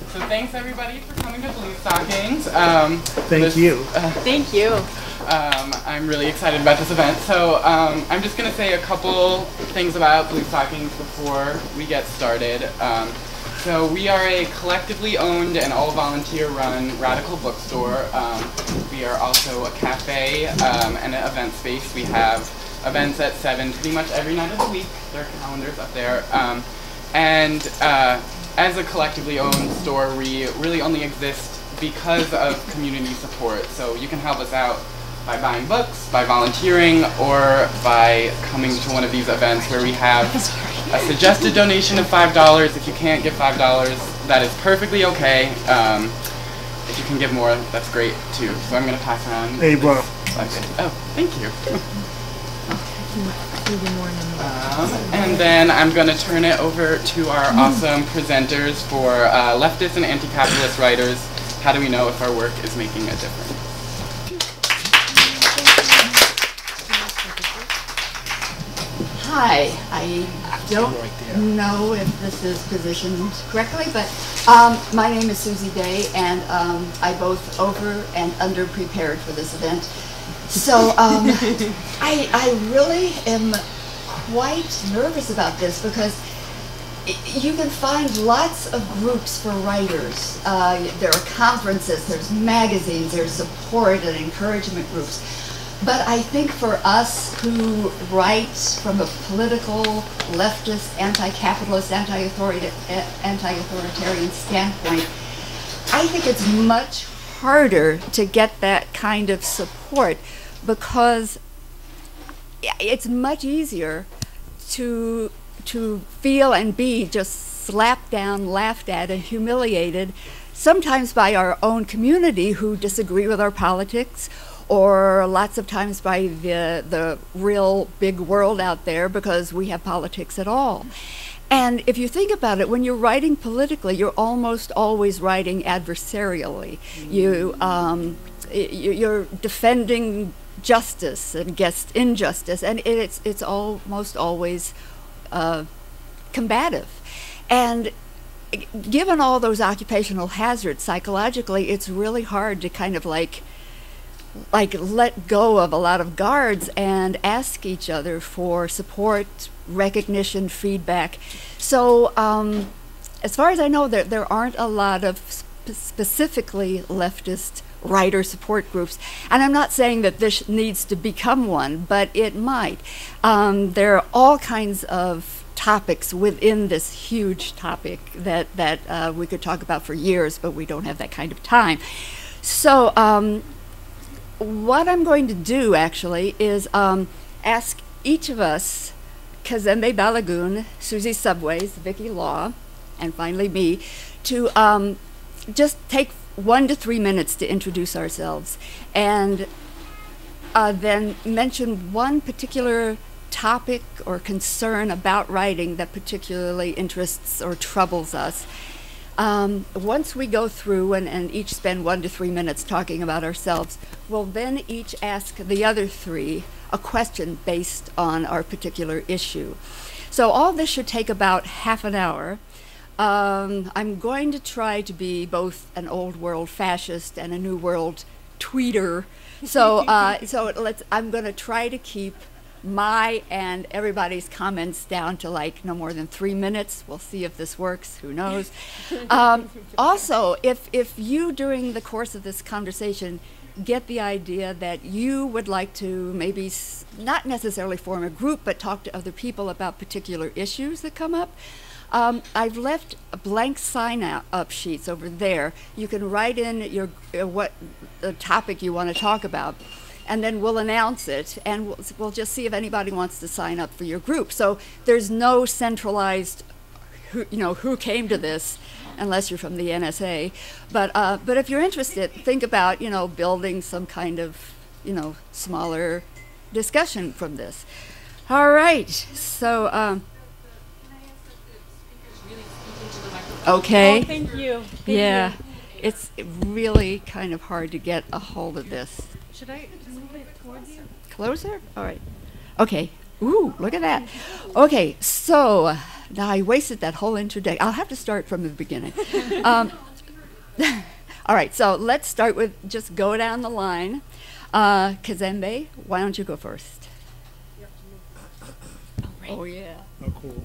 So thanks everybody for coming to Bluestockings. Thank you. Thank you. I'm really excited about this event. So I'm just going to say a couple things about Bluestockings before we get started. So we are a collectively owned and all volunteer run radical bookstore. We are also a cafe and an event space. We have events at 7 pretty much every night of the week. There are calendars up there. As a collectively owned store, we really only exist because of community support. So you can help us out by buying books, by volunteering, or by coming to one of these events where we have a suggested donation of $5. If you can't give $5, that is perfectly okay. If you can give more, that's great too. So I'm going to pass around. Hey, bro. Oh, thank you. And then I'm going to turn it over to our awesome presenters for leftist and anti-capitalist writers. How do we know if our work is making a difference? Hi, I don't know if this is positioned correctly, but my name is Suzy and I both over and under prepared for this event. So I really am quite nervous about this because you can find lots of groups for writers. There are conferences, there's magazines, there's support and encouragement groups. But I think for us who write from a political, leftist, anti-capitalist, anti-authoritarian standpoint, I think it's much harder to get that kind of support because it's much easier to feel and be just slapped down, laughed at, and humiliated, sometimes by our own community who disagree with our politics, or lots of times by the real big world out there because we have politics at all. And if you think about it, when you're writing politically, you're almost always writing adversarially. You're defending justice against injustice, and it's almost always combative. And given all those occupational hazards, psychologically, it's really hard to kind of like let go of a lot of guards and ask each other for support, recognition, feedback. So as far as I know, there aren't a lot of specifically leftist writer support groups. And I'm not saying that this needs to become one, but it might. There are all kinds of topics within this huge topic that we could talk about for years, but we don't have that kind of time. So what I'm going to do, actually, is ask each of us, Kazembe Balagun, Suzy Subways, Vicky Law, and finally me, to just take 1 to 3 minutes to introduce ourselves, and then mention one particular topic or concern about writing that particularly interests or troubles us. Once we go through and each spend 1 to 3 minutes talking about ourselves, we'll then each ask the other three a question based on our particular issue. So all this should take about half an hour. I'm going to try to be both an old world fascist and a new world tweeter. So I'm going to try to keep my and everybody's comments down to like no more than 3 minutes. We'll see if this works, who knows. Also, if you during the course of this conversation get the idea that you would like to maybe not necessarily form a group but talk to other people about particular issues that come up, I've left blank sign-up sheets over there. You can write in your what the topic you want to talk about, and then we'll announce it, and we'll just see if anybody wants to sign up for your group. So there's no centralized, who came to this, unless you're from the NSA. But if you're interested, think about, building some kind of, smaller discussion from this. All right, so. Okay. Oh, thank you. Yeah, it's really kind of hard to get a hold of this. Should I move it towards you? Closer? All right. Okay. Ooh, look at that. Okay, so now I wasted that whole introduction. I'll have to start from the beginning. All right, so let's start with just go down the line. Kazembe, why don't you go first? Oh, yeah. Oh, cool.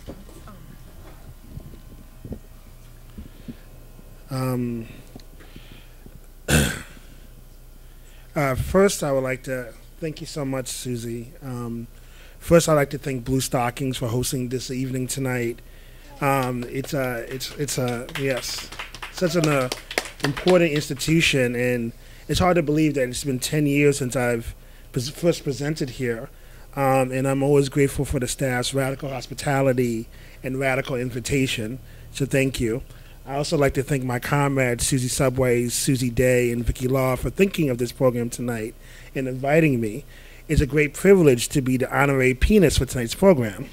First, I would like to thank you so much, Susie. First, I'd like to thank Bluestockings for hosting this evening tonight. It's yes, such an important institution, and it's hard to believe that it's been 10 years since I've first presented here. And I'm always grateful for the staff's radical hospitality and radical invitation. So thank you. I also like to thank my comrades, Suzy Subways, Susie Day, and Vicky Law for thinking of this program tonight and inviting me. It's a great privilege to be the honorary penis for tonight's program.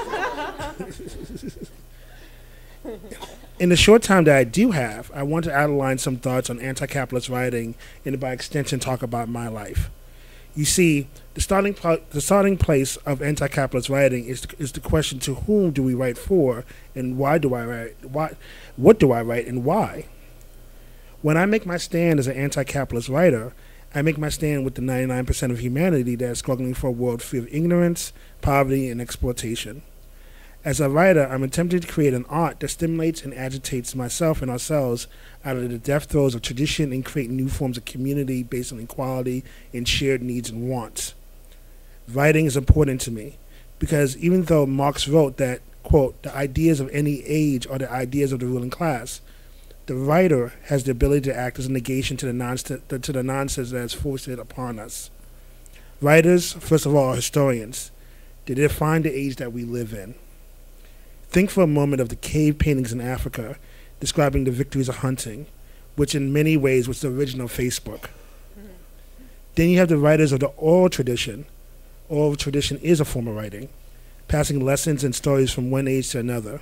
In the short time that I do have, I want to outline some thoughts on anti-capitalist writing and by extension talk about my life. You see, the starting place of anti-capitalist writing is the question: to whom do we write for, and why do I write? What do I write, and why? When I make my stand as an anti-capitalist writer, I make my stand with the 99% of humanity that is struggling for a world free of ignorance, poverty, and exploitation. As a writer, I'm attempting to create an art that stimulates and agitates myself and ourselves out of the death throes of tradition and create new forms of community based on equality and shared needs and wants. Writing is important to me because even though Marx wrote that, quote, the ideas of any age are the ideas of the ruling class, the writer has the ability to act as a negation to the nonsense that is foisted upon us. Writers, first of all, are historians. They define the age that we live in. Think for a moment of the cave paintings in Africa describing the victories of hunting, which in many ways was the original Facebook. Mm-hmm. Then you have the writers of the oral tradition. Oral tradition is a form of writing, passing lessons and stories from one age to another.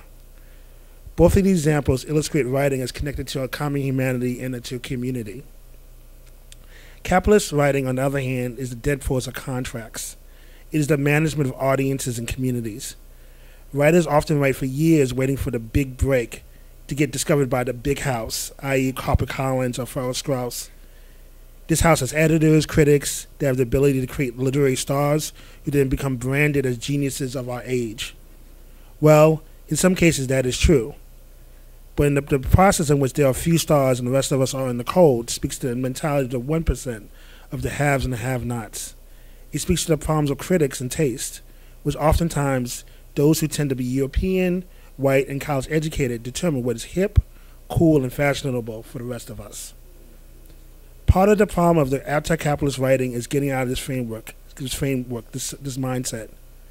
Both of these examples illustrate writing as connected to a common humanity and to a community. Capitalist writing, on the other hand, is the dead force of contracts. It is the management of audiences and communities. Writers often write for years waiting for the big break to get discovered by the big house, i.e. HarperCollins or Farrell Straus. This house has editors, critics that have the ability to create literary stars who then become branded as geniuses of our age. Well, in some cases that is true. But in the process in which there are few stars and the rest of us are in the cold speaks to the mentality of the 1% of the haves and the have-nots. It speaks to the problems of critics and taste, which oftentimes those who tend to be European, white, and college-educated determine what is hip, cool, and fashionable for the rest of us. Part of the problem of the anti-capitalist writing is getting out of this mindset.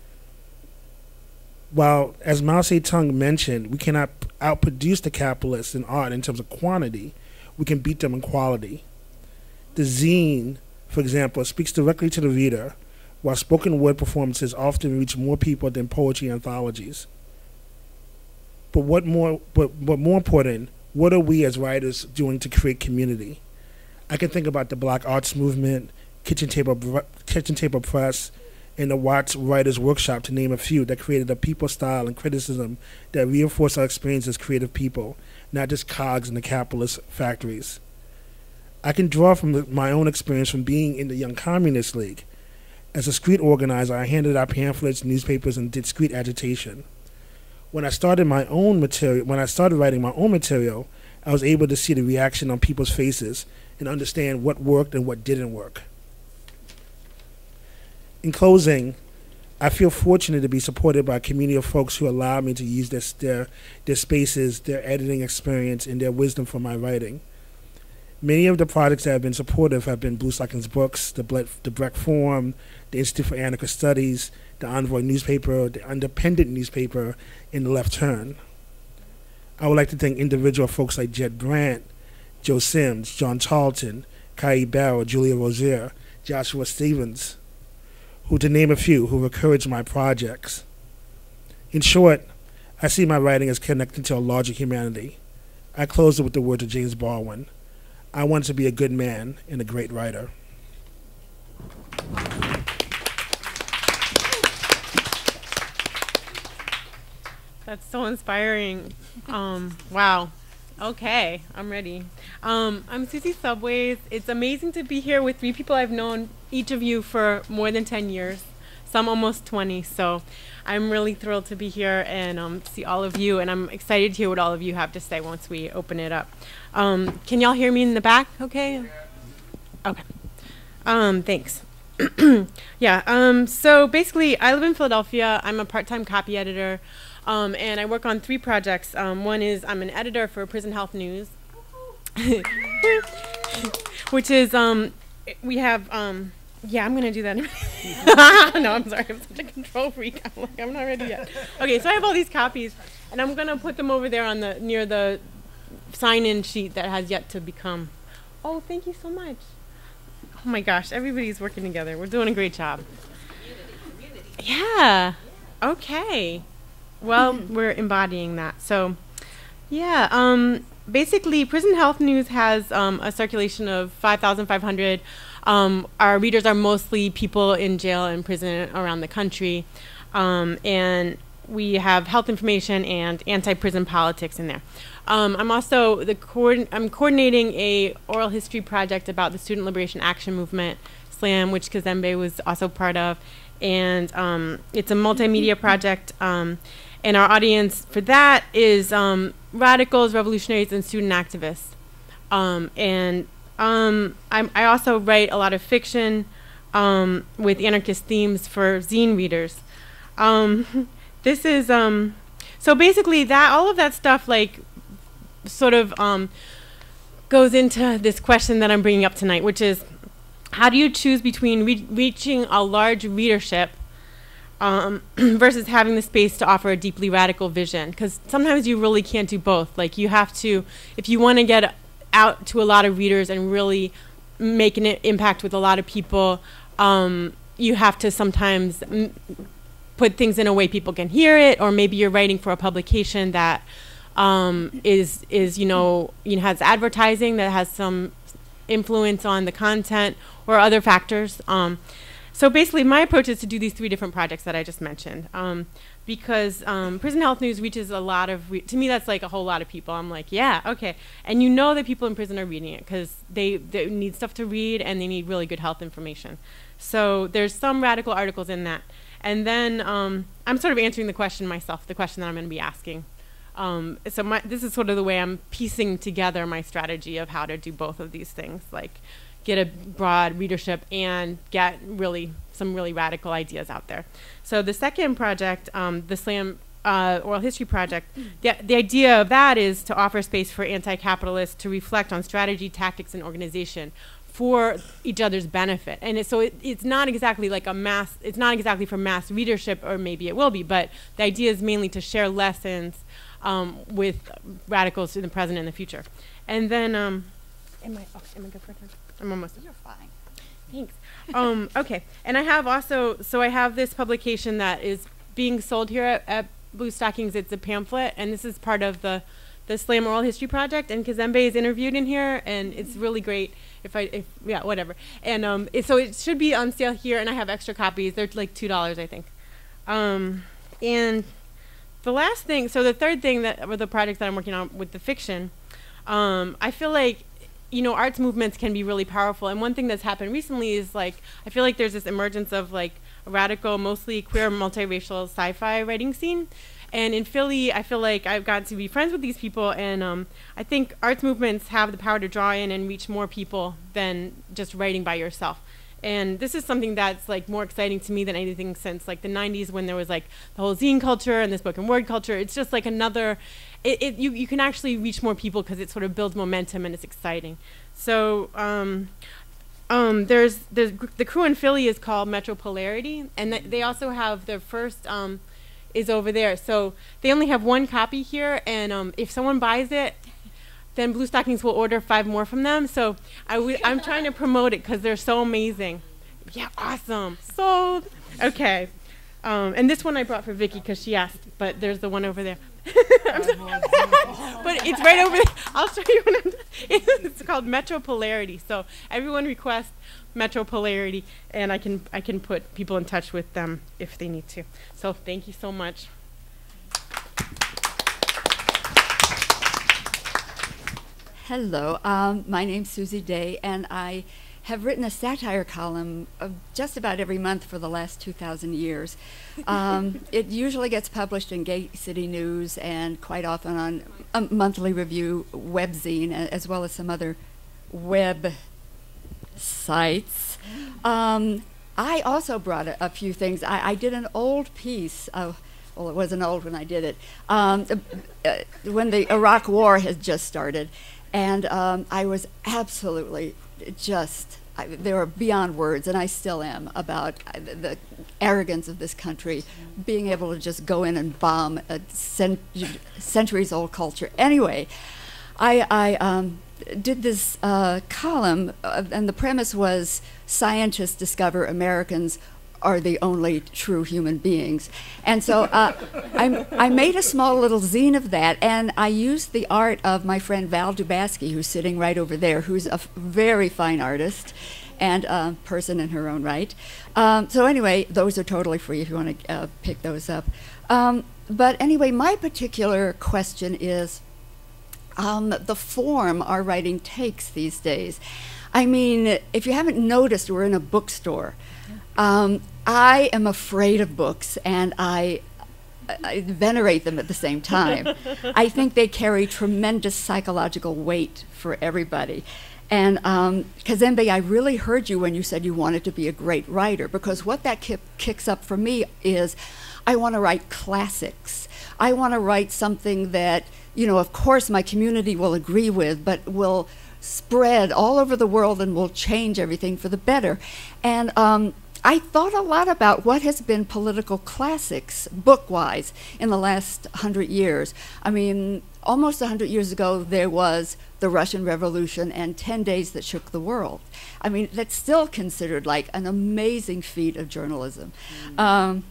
While, as Mao Zedong mentioned, we cannot outproduce the capitalists in art in terms of quantity, we can beat them in quality. The zine, for example, speaks directly to the reader, while spoken word performances often reach more people than poetry anthologies. But more important, what are we as writers doing to create community? I can think about the Black Arts Movement, Kitchen Table Press, and the Watts Writers Workshop, to name a few, that created a people style and criticism that reinforce our experience as creative people, not just cogs in the capitalist factories. I can draw from my own experience from being in the Young Communist League. As a street organizer, I handed out pamphlets, newspapers, and did street agitation. When I started writing my own material, I was able to see the reaction on people's faces and understand what worked and what didn't work. In closing, I feel fortunate to be supported by a community of folks who allow me to use their spaces, their editing experience, and their wisdom for my writing. Many of the projects that have been supportive have been Bluestockings Books, the Brecht Forum, the Institute for Anarchist Studies, the Envoy newspaper, the Independent newspaper, and the Left Turn. I would like to thank individual folks like Jed Brandt, Joe Sims, John Charlton, Kai Barrow, Julia Rozier, Joshua Stevens, who, to name a few, who encouraged my projects. In short, I see my writing as connected to a larger humanity. I close it with the words of James Baldwin: I want to be a good man and a great writer. That's so inspiring. Wow. Okay, I'm ready. I'm Suzy Subways. It's amazing to be here with 3 people I've known, each of you, for more than 10 years, some almost 20. So I'm really thrilled to be here and see all of you, and I'm excited to hear what all of you have to say once we open it up. Can y'all hear me in the back? Okay. Okay. Thanks. Yeah. So basically, I live in Philadelphia. I'm a part-time copy editor. And I work on 3 projects. One is I'm an editor for Prison Health News, which is, we have, yeah, I'm going to do that. No, I'm sorry. I'm such a control freak. I'm like, I'm not ready yet. Okay, so I have all these copies, and I'm going to put them over there on the near the sign-in sheet that has yet to become. Oh, thank you so much. Oh, my gosh. Everybody's working together. We're doing a great job. Community. Yeah. Okay. Well, we're embodying that. So, yeah, basically, Prison Health News has a circulation of 5,500. Our readers are mostly people in jail and prison around the country. And we have health information and anti-prison politics in there. I'm also I'm coordinating a oral history project about the Student Liberation Action Movement, SLAM, which Kazembe was also part of. And it's a multimedia project. And our audience for that is radicals, revolutionaries, and student activists. I also write a lot of fiction with anarchist themes for zine readers. This is, so basically all of that stuff like sort of goes into this question that I'm bringing up tonight, which is how do you choose between reaching a large readership versus having the space to offer a deeply radical vision? Because sometimes you really can't do both. Like you have to, if you want to get out to a lot of readers and really make an impact with a lot of people, you have to sometimes put things in a way people can hear it, or maybe you're writing for a publication that is has advertising that has some influence on the content or other factors. So basically, my approach is to do these 3 different projects that I just mentioned, because Prison Health News reaches a lot of, to me, that's like a whole lot of people. I'm like, yeah, okay. And you know that people in prison are reading it because they need stuff to read and they need really good health information. So there's some radical articles in that. And then I'm sort of answering the question myself, the question that I'm going to be asking. So this is sort of the way I'm piecing together my strategy of how to do both of these things, like get a broad readership and get some really radical ideas out there. So the second project, the SLAM Oral History Project, the idea of that is to offer space for anti-capitalists to reflect on strategy, tactics, and organization for each other's benefit. And it's not exactly like it's not exactly for mass readership, or maybe it will be, but the idea is mainly to share lessons with radicals in the present and the future. And then, am I good for time? I'm almost. You're fine. Thanks. Okay, and I have also, I have this publication that is being sold here at Bluestockings. It's a pamphlet, and this is part of the SLAM Oral History Project, and Kazembe is interviewed in here, and it's really great. Yeah, whatever. And so it should be on sale here, and I have extra copies. They're like $2, I think. And the last thing, so the third thing or the project that I'm working on with the fiction, I feel like, arts movements can be really powerful. And one thing that's happened recently is I feel like there's this emergence of a radical, mostly queer, multiracial sci-fi writing scene. And in Philly, I feel like I've got to be friends with these people. And I think arts movements have the power to draw in and reach more people than just writing by yourself. And this is something that's more exciting to me than anything since the 90s, when there was the whole zine culture and the spoken word culture. It's just another, you can actually reach more people because it sort of builds momentum and it's exciting. So there's the crew in Philly is called Metro Polarity, and they also have their first is over there. So they only have 1 copy here, and if someone buys it, then Bluestockings will order 5 more from them. So I'm trying to promote it because they're so amazing. Yeah, awesome. Sold. Okay. And this one I brought for Vicky because she asked, but there's the one over there. But it's right over there. I'll show you when I'm done. It's called Metro Polarity. So everyone request Metro Polarity, and I can put people in touch with them if they need to. So thank you so much. Hello, my name's Suzy Day, and I have written a satire column just about every month for the last 2,000 years. It usually gets published in Gay City News and quite often on a monthly review webzine, as well as some other web sites. I also brought a few things. I did an old piece of, well, it wasn't old when I did it, when the Iraq War had just started. And I was absolutely just, they were beyond words, and I still am, about the arrogance of this country, being able to just go in and bomb a centuries-old culture. Anyway, I did this column, and the premise was scientists discover Americans are the only true human beings. And so I made a small little zine of that, and I used the art of my friend Val Dubasky, who's sitting right over there, who's a very fine artist and a person in her own right. So anyway, those are totally free if you want to pick those up. But anyway, my particular question is the form our writing takes these days. I mean, if you haven't noticed, we're in a bookstore. I am afraid of books, and I venerate them at the same time. I think they carry tremendous psychological weight for everybody. And Kazembe, I really heard you when you said you wanted to be a great writer, because what that kicks up for me is I want to write classics. I want to write something that, you know, of course my community will agree with, but will spread all over the world and will change everything for the better. And I thought a lot about what has been political classics, book-wise, in the last 100 years. I mean, almost 100 years ago, there was the Russian Revolution and 10 Days That Shook the World. I mean, that's still considered like an amazing feat of journalism. Oh,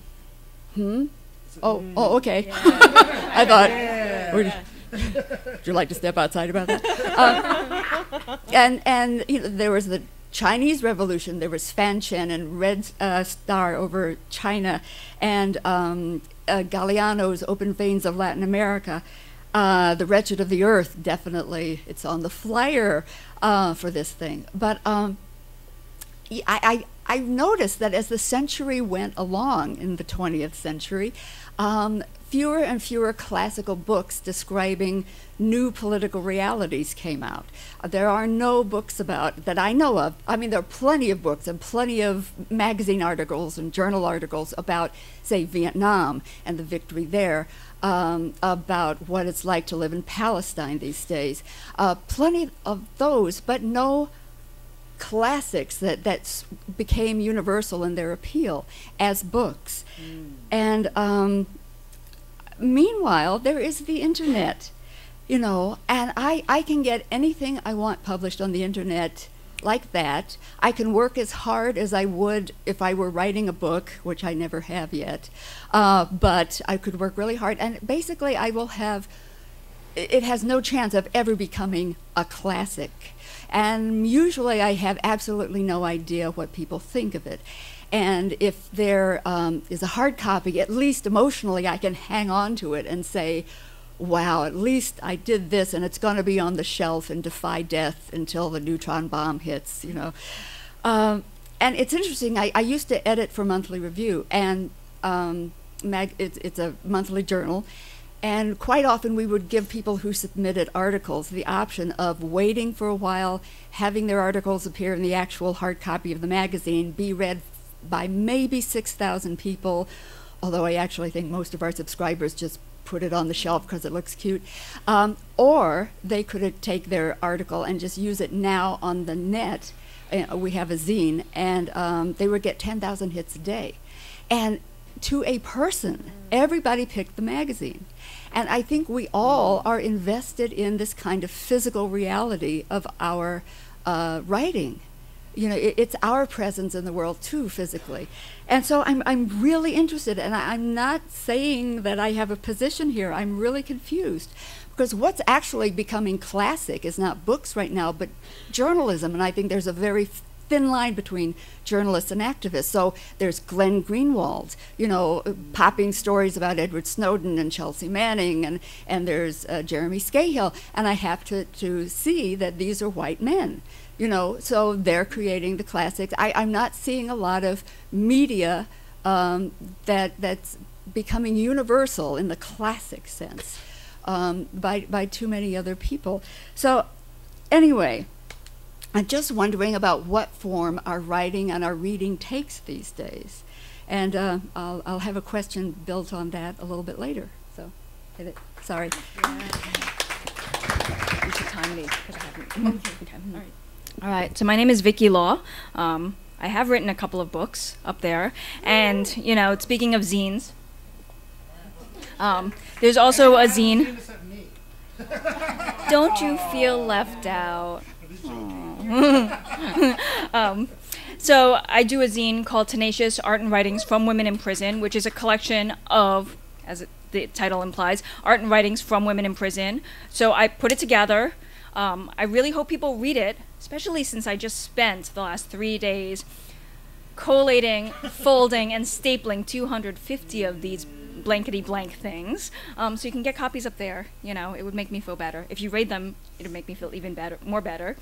okay. Yeah. I thought, would you like to step outside about that? And you know, there was the Chinese Revolution. There was Fanchen and Red Star over China, and Galeano's Open Veins of Latin America. The Wretched of the Earth, definitely, it's on the flyer for this thing. But I noticed that as the century went along in the 20th century, fewer and fewer classical books describing new political realities came out. There are no books about, that I know of, I mean, there are plenty of books and plenty of magazine articles and journal articles about, say, Vietnam and the victory there, about what it's like to live in Palestine these days. Plenty of those, but no classics that became universal in their appeal as books. And meanwhile, there is the internet, you know, and I can get anything I want published on the internet like that. I can work as hard as I would if I were writing a book, which I never have yet, but I could work really hard, and basically I will have, it has no chance of ever becoming a classic. And usually I have absolutely no idea what people think of it. And if there is a hard copy, at least emotionally I can hang on to it and say, wow, at least I did this, and it's going to be on the shelf and defy death until the neutron bomb hits, you know. And it's interesting, I used to edit for Monthly Review, and it's a monthly journal, and quite often we would give people who submitted articles the option of waiting for a while, having their articles appear in the actual hard copy of the magazine, be read by maybe 6,000 people, although I actually think most of our subscribers just put it on the shelf because it looks cute. Or they could take their article and just use it now on the net. We have a zine, and they would get 10,000 hits a day. And to a person, everybody picked the magazine. And I think we all are invested in this kind of physical reality of our writing. You know, it's our presence in the world too, physically. And so I'm really interested, and I'm not saying that I have a position here. I'm really confused, because what's actually becoming classic is not books right now, but journalism. And I think there's a very thin line between journalists and activists. So there's Glenn Greenwald, you know, popping stories about Edward Snowden and Chelsea Manning, and there's Jeremy Scahill, and I have to see that these are white men, you know, so they're creating the classics. I'm not seeing a lot of media that's becoming universal in the classic sense by too many other people. So anyway, I'm just wondering about what form our writing and our reading takes these days. And I'll have a question built on that a little bit later. So, sorry. Yeah. You should time me because I haven't. Okay. All right. All right. So my name is Vicky Law. I have written a couple of books up there, and you know, speaking of zines, there's also a zine. Don't you feel left out? So I do a zine called Tenacious, Art and Writings from Women in Prison, which is a collection of, as the title implies, art and writings from women in prison. So I put it together. I really hope people read it, especially since I just spent the last 3 days collating, folding, and stapling 250 of these blankety blank things. So you can get copies up there. You know, it would make me feel better. If you read them, it would make me feel even better, more better.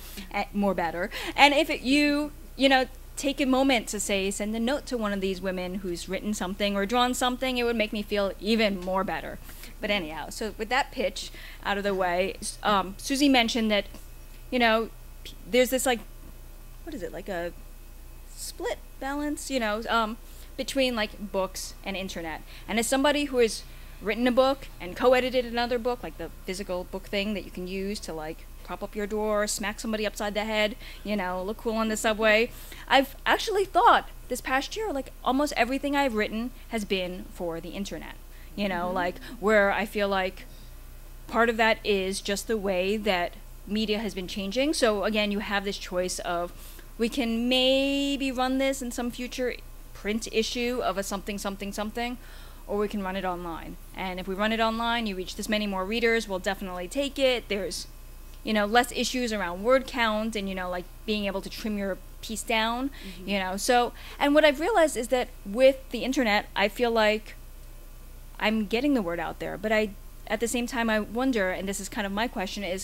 And if you know, take a moment to say, send a note to one of these women who's written something or drawn something, it would make me feel even more better. But anyhow, so with that pitch out of the way, Susie mentioned that, you know, there's this like, what is it, like a split balance, you know, between like books and internet. And as somebody who has written a book and co-edited another book, like the physical book thing that you can use to like prop up your door, smack somebody upside the head, you know, look cool on the subway, I've actually thought this past year, like almost everything I've written has been for the internet. You know, like where I feel like part of that is just the way that media has been changing. So again, you have this choice of, we can maybe run this in some future print issue of a something, or we can run it online. And if we run it online, you reach this many more readers, we'll definitely take it. There's, you know, less issues around word count and, you know, like being able to trim your piece down, you know. So, and what I've realized is that with the internet, I feel like I'm getting the word out there, but at the same time, I wonder, and this is kind of my question, is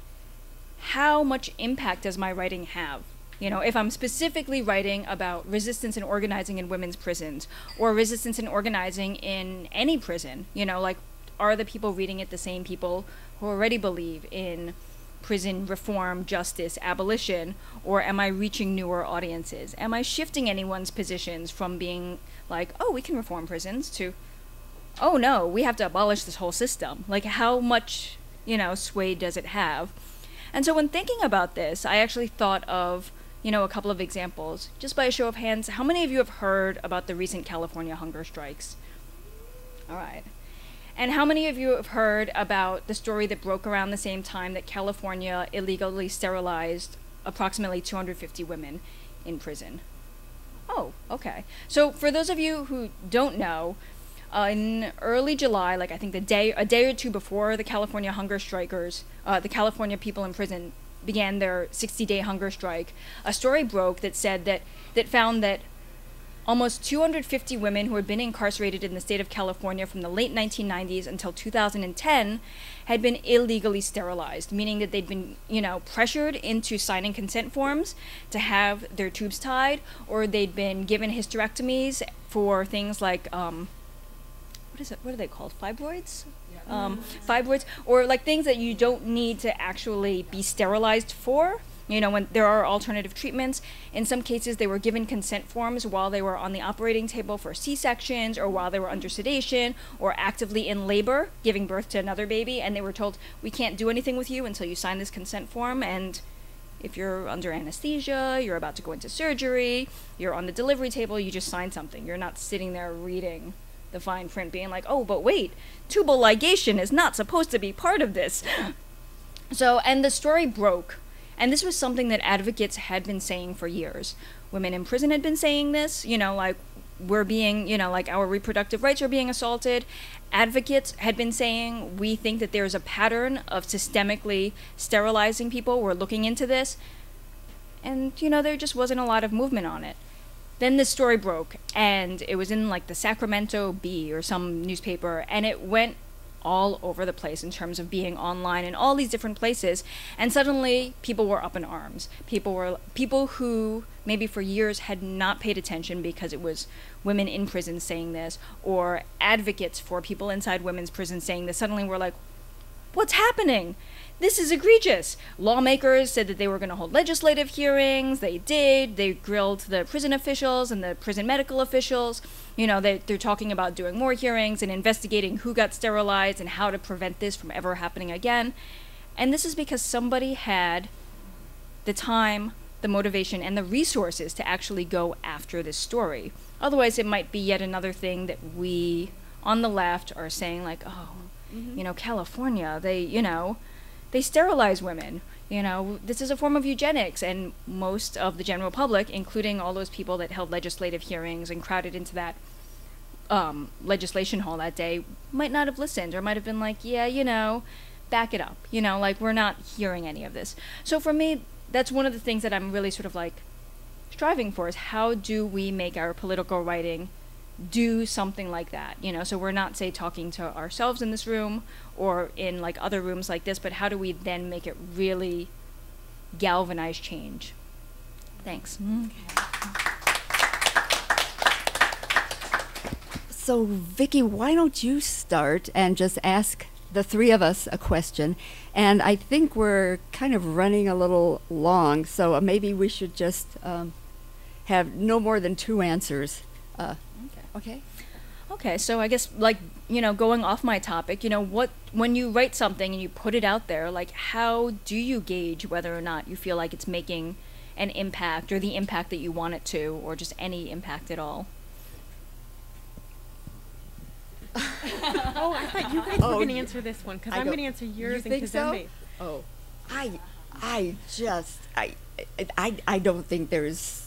how much impact does my writing have? You know, if I'm specifically writing about resistance and organizing in women's prisons, or resistance and organizing in any prison, you know, like, are the people reading it the same people who already believe in prison reform, justice, abolition, or am I reaching newer audiences? Am I shifting anyone's positions from being like, oh, we can reform prisons, to, oh no, we have to abolish this whole system? Like, how much, you know, sway does it have? And so when thinking about this, I actually thought of, you know, a couple of examples. Just by a show of hands, how many of you have heard about the recent California hunger strikes? All right. And how many of you have heard about the story that broke around the same time that California illegally sterilized approximately 250 women in prison? Oh, okay. So for those of you who don't know, in early July, like I think a day or two before the California hunger strikers, the California people in prison began their 60-day hunger strike, a story broke that said that found that almost 250 women who had been incarcerated in the state of California from the late 1990s until 2010 had been illegally sterilized, meaning that they'd been, you know, pressured into signing consent forms to have their tubes tied, or they'd been given hysterectomies for things like what are they called? Fibroids? Fibroids, or like things that you don't need to actually be sterilized for. You know, when there are alternative treatments. In some cases, they were given consent forms while they were on the operating table for C-sections, or while they were under sedation, or actively in labor, giving birth to another baby, and they were told, we can't do anything with you until you sign this consent form, and if you're under anesthesia, you're about to go into surgery, you're on the delivery table, you just sign something. You're not sitting there reading the fine print being like, oh, but wait, tubal ligation is not supposed to be part of this. So, and the story broke. And this was something that advocates had been saying for years. Women in prison had been saying this, you know, like, we're being, you know, like, our reproductive rights are being assaulted. Advocates had been saying, we think that there's a pattern of systemically sterilizing people. We're looking into this. and there just wasn't a lot of movement on it. Then this story broke, and it was in like the Sacramento Bee or some newspaper, and it went all over the place in terms of being online in all these different places, and suddenly people were up in arms. People who maybe for years had not paid attention because it was women in prison saying this, or advocates for people inside women's prisons saying this, suddenly were like, what's happening? This is egregious. Lawmakers said that they were going to hold legislative hearings. They did. They grilled the prison officials and the prison medical officials. They're talking about doing more hearings and investigating who got sterilized and how to prevent this from ever happening again. And this is because somebody had the time, the motivation, and the resources to actually go after this story. Otherwise, it might be yet another thing that we on the left are saying like, oh, California, they sterilize women. This is a form of eugenics, and most of the general public, including all those people that held legislative hearings and crowded into that legislation hall that day, might not have listened, or might have been like, yeah, back it up. Like, we're not hearing any of this. So for me, that's one of the things that I'm really sort of like striving for, is how do we make our political writing do something like that, so we're not, say, talking to ourselves in this room or in like other rooms like this, but how do we then make it really galvanize change? Thanks. So Vicki, why don't you start and just ask the three of us a question? And I think we're kind of running a little long, so maybe we should just have no more than 2 answers. Okay, so I guess, like, going off my topic, when you write something and you put it out there, like, how do you gauge whether or not you feel like it's making an impact, or the impact that you want it to, or just any impact at all? Oh, I thought you guys were going to answer this one, because I'm going to answer yours and Kazembe. So? Oh, I don't think there's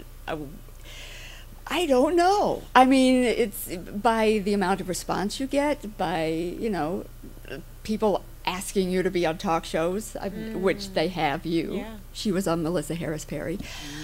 I don't know. I mean, it's by the amount of response you get, by, people asking you to be on talk shows, which they have you. Yeah. She was on Melissa Harris Perry.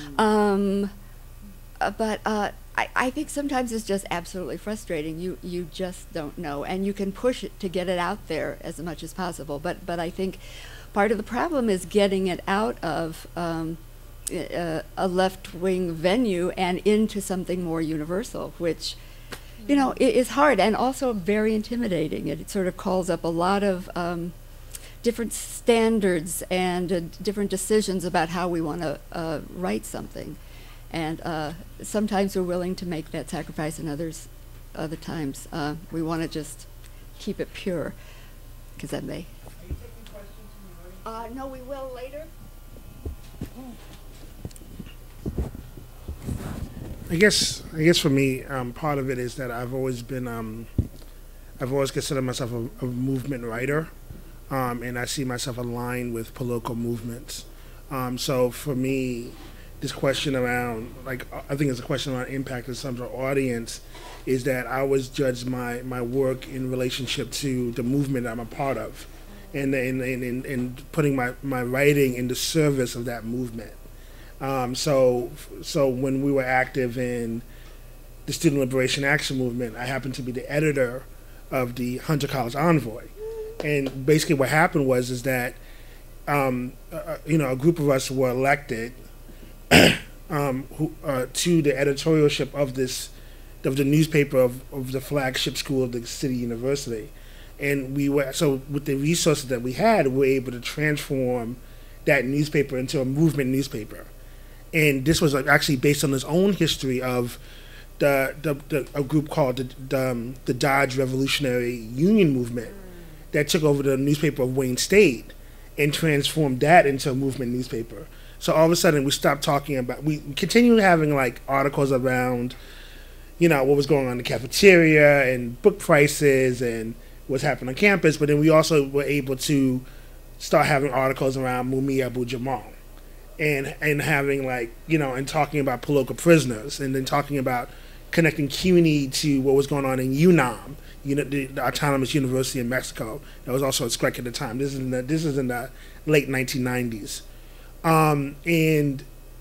But I think sometimes it's just absolutely frustrating. You just don't know. And you can push it to get it out there as much as possible. But I think part of the problem is getting it out of a left-wing venue and into something more universal, which, is hard and also very intimidating. It sort of calls up a lot of different standards and different decisions about how we want to write something. And sometimes we're willing to make that sacrifice, and other times we want to just keep it pure. Kazembe. Are you taking questions from the audience? No, we will later. I guess for me, part of it is that I've always considered myself a movement writer, and I see myself aligned with political movements. So for me, this question around, I think it's a question around impact of some sort of audience, is that I always judge my work in relationship to the movement I'm a part of, and putting my writing in the service of that movement. So when we were active in the Student Liberation Action Movement, I happened to be the editor of the Hunter College Envoy, and basically what happened was that a group of us were elected to the editorialship of the newspaper of the flagship school of the city university, and with the resources that we had, we were able to transform that newspaper into a movement newspaper. And this was actually based on his own history of a group called the Dodge Revolutionary Union Movement that took over the newspaper of Wayne State and transformed that into a movement newspaper. So all of a sudden we continued having articles around, what was going on in the cafeteria and book prices and what's happening on campus, but then we also were able to start having articles around Mumia Abu-Jamal. And having and talking about political prisoners, and then talking about connecting CUNY to what was going on in UNAM, the Autonomous University in Mexico. That was also a SCREC at the time. This is in the late 1990s, and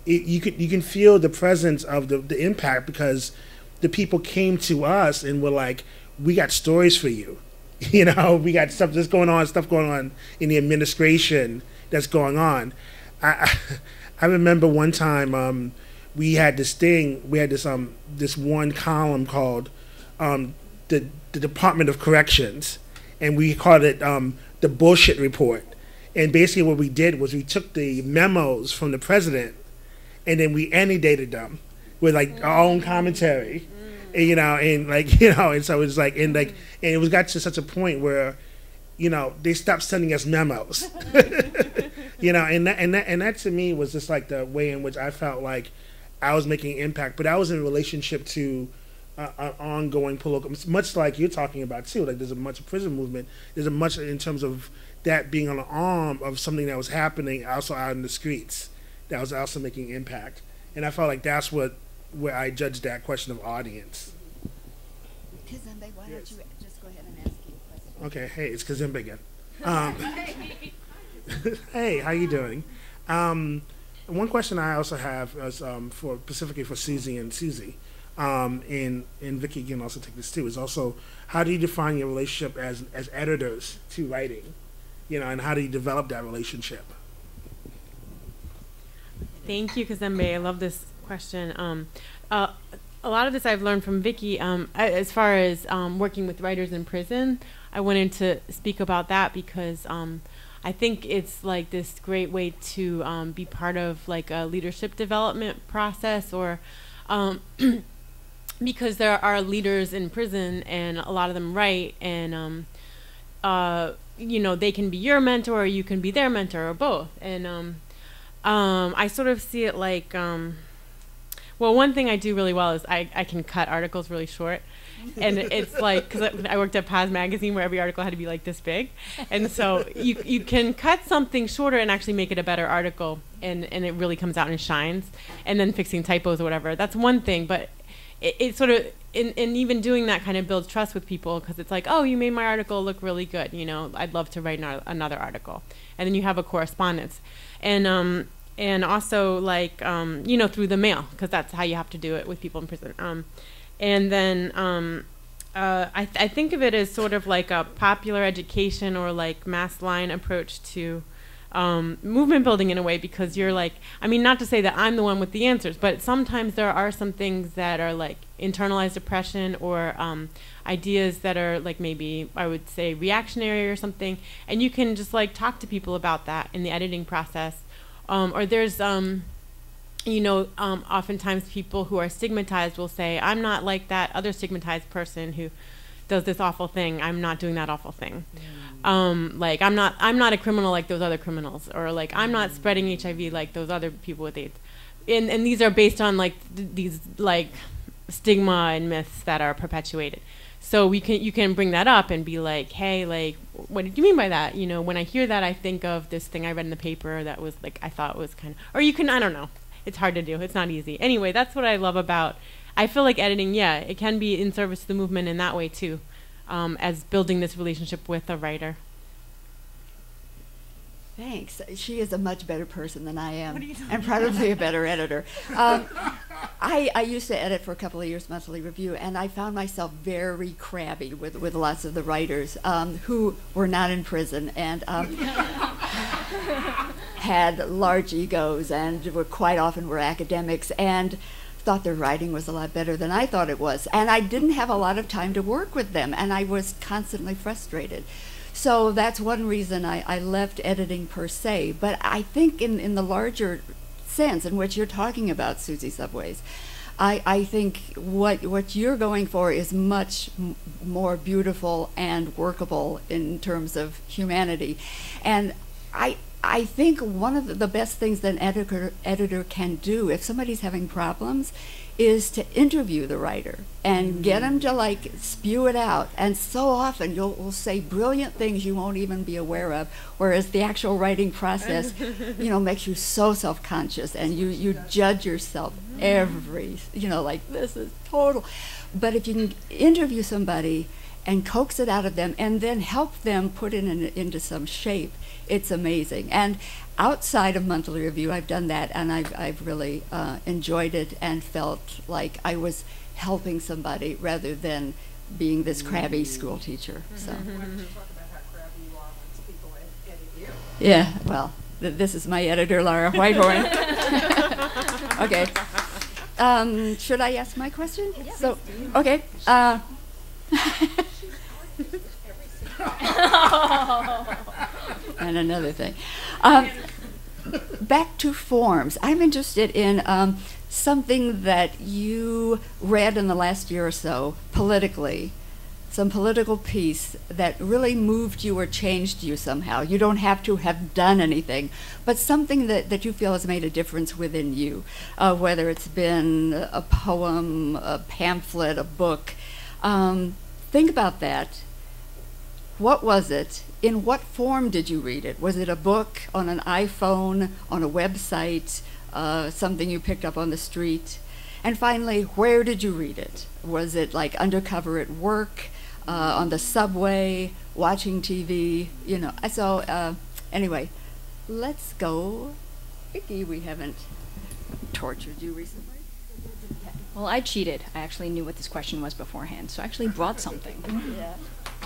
you can feel the presence of the impact, because the people came to us and were like, we got stories for you. You know, we got stuff going on in the administration that's going on. I remember one time we had this one column called the Department of Corrections, and we called it the Bullshit Report. And basically what we did was we took the memos from the president and then we annotated them with like our own commentary. And, and so it's like, and it was got to such a point where, they stopped sending us memos. And that to me was just like the way in which I felt like I was making impact, but I was in relationship to an ongoing political, much like you're talking about too. Like there's a much prison movement. There's a much in terms of that being on the arm of something that was happening also out in the streets that was also making impact. And I felt like that's where I judged that question of audience. Kazembe, why don't you just go ahead and ask you a question? Okay, hey, it's Kazembe again. Hey, how you doing? One question I also have is specifically for Suzy and Susie, and Vicky can also take this too, is also how do you define your relationship as editors to writing? And how do you develop that relationship? Thank you, Kazembe. I love this question. A lot of this I've learned from Vicky. As far as working with writers in prison, I wanted to speak about that because I think it's like this great way to be part of like a leadership development process, or because there are leaders in prison and a lot of them write, and they can be your mentor or you can be their mentor or both. And I sort of see it like, one thing I do really well is I can cut articles really short. And it's like, because I worked at Paz Magazine where every article had to be like this big. And so you can cut something shorter and actually make it a better article, and it really comes out and shines. And then fixing typos or whatever, that's one thing. But it sort of, and even doing that kind of builds trust with people, because it's like, oh, you made my article look really good. I'd love to write another article. And then you have a correspondence. And also like, through the mail, because that's how you have to do it with people in prison. And then I think of it as sort of like a popular education or like mass line approach to movement building in a way, because you're like, not to say that I'm the one with the answers, but sometimes there are some things that are like internalized oppression or ideas that are like maybe I would say reactionary or something, and you can just like talk to people about that in the editing process. Or there's oftentimes people who are stigmatized will say, I'm not like that other stigmatized person who does this awful thing. I'm not doing that awful thing. Like I'm not a criminal like those other criminals, or like I'm not spreading HIV like those other people with AIDS. And these are based on like these like stigma and myths that are perpetuated. So you can bring that up and be like, hey, like, what did you mean by that? When I hear that, I think of this thing I read in the paper that was like, I thought was kind of, or you can, I don't know. It's hard to do. It's not easy. Anyway, that's what I love about, I feel like editing, it can be in service to the movement in that way too, as building this relationship with a writer. Thanks. She is a much better person than I am, and probably a better editor. I used to edit for a couple of years Monthly Review, and I found myself very crabby with lots of the writers who were not in prison and had large egos and were quite often were academics and thought their writing was a lot better than I thought it was. And I didn't have a lot of time to work with them, and I was constantly frustrated. So that's one reason I left editing per se. But I think in the larger sense in which you're talking about, Suzy Subways, I think what you're going for is much more beautiful and workable in terms of humanity. And I think one of the best things that an editor can do if somebody's having problems is to interview the writer and get them to like spew it out. And so often you'll say brilliant things you won't even be aware of, whereas the actual writing process, makes you so self-conscious and you judge yourself like this is total. But if you can interview somebody and coax it out of them and then help them put it into some shape, it's amazing. And outside of monthly review, I've done that, and I've really enjoyed it and felt like I was helping somebody rather than being this crabby school teacher. So. Yeah, well, this is my editor, Laura Whitehorn. Okay. Should I ask my question? Yes. So, okay. And another thing. Back to forms. I'm interested in something that you read in the last year or so politically, some political piece that really moved you or changed you somehow. You don't have to have done anything, but something that you feel has made a difference within you, whether it's been a poem, a pamphlet, a book. Think about that. What was it? In what form did you read it? Was it a book, on an iPhone, on a website, something you picked up on the street? And finally, where did you read it? Was it like undercover at work, on the subway, watching TV? You know. So anyway, let's go. Vicky, we haven't tortured you recently. Well, I cheated. I actually knew what this question was beforehand, so I actually brought something. Yeah.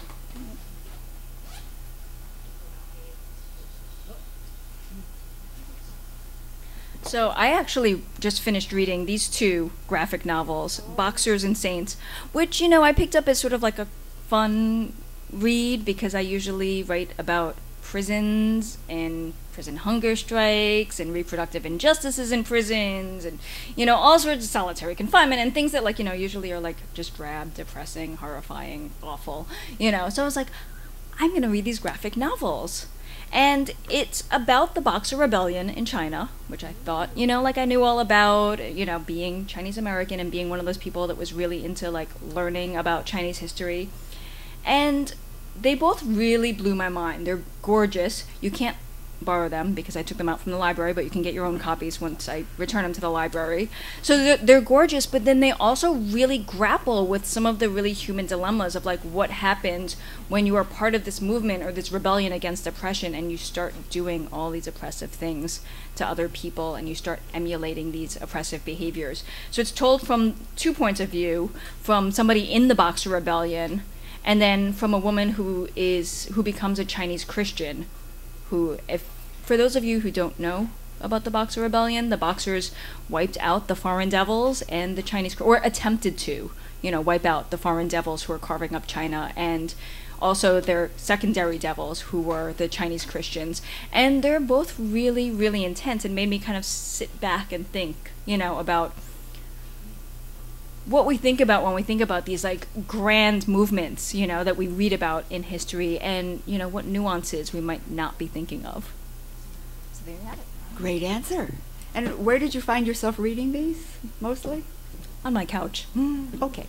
So I actually just finished reading these two graphic novels, Boxers and Saints, which, you know, I picked up as sort of like a fun read because I usually write about prisons and prison hunger strikes and reproductive injustices in prisons and, you know, all sorts of solitary confinement and things that, like, you know, usually are like just drab, depressing, horrifying, awful, you know. So I was like, I'm going to read these graphic novels. And it's about the Boxer Rebellion in China, which I thought, you know, like I knew all about, you know, being Chinese American and being one of those people that was really into, like, learning about Chinese history. And they both really blew my mind. They're gorgeous. You can't borrow them because I took them out from the library, but you can get your own copies once I return them to the library. So they're gorgeous, but then they also really grapple with some of the really human dilemmas of, like, what happens when you are part of this movement or this rebellion against oppression and you start doing all these oppressive things to other people and you start emulating these oppressive behaviors. So it's told from two points of view, from somebody in the Boxer Rebellion and then from a woman who becomes a Chinese Christian, who, if for those of you who don't know about the Boxer Rebellion, the Boxers wiped out the foreign devils and the Chinese, or attempted to, you know, wipe out the foreign devils who were carving up China, and also their secondary devils who were the Chinese Christians. And they're both really, really intense and made me kind of sit back and think, you know, about what we think about when we think about these, like, grand movements, you know, that we read about in history, and, you know, what nuances we might not be thinking of. So there you have it. Great answer. And where did you find yourself reading these, mostly? On my couch. Okay.